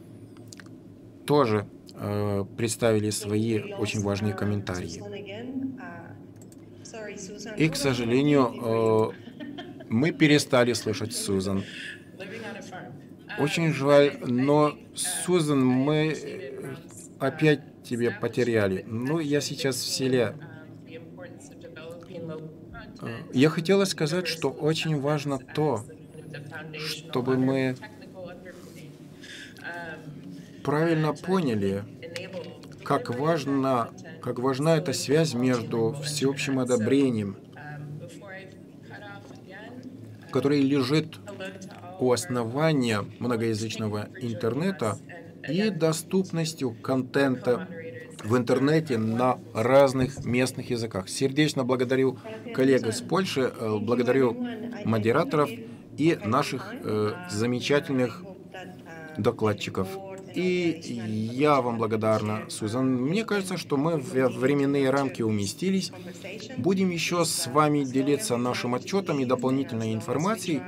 тоже представили свои очень важные комментарии. И, к сожалению, мы перестали слышать Сюзан. Очень жаль, но, Сюзан, мы опять тебя потеряли. Ну, я сейчас в селе. Я хотела сказать, что очень важно то, чтобы мы правильно поняли, как важна эта связь между всеобщим одобрением, который лежит у основания многоязычного интернета, и доступностью контента в интернете на разных местных языках. Сердечно благодарю коллег из Польши, благодарю модераторов и наших замечательных докладчиков. И я вам благодарна, Сузан. Мне кажется, что мы в временные рамки уместились. Будем еще с вами делиться нашим отчетом и дополнительной информацией.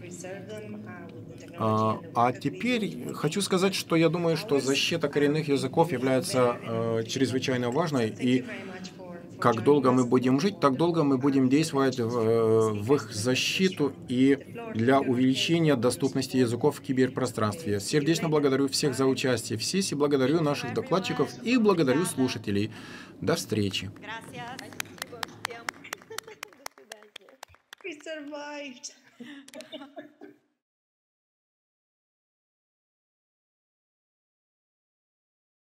А теперь хочу сказать, что я думаю, что защита коренных языков является чрезвычайно важной, и как долго мы будем жить, так долго мы будем действовать в их защиту и для увеличения доступности языков в киберпространстве. Сердечно благодарю всех за участие в сессии, благодарю наших докладчиков и благодарю слушателей. До встречи. We survived.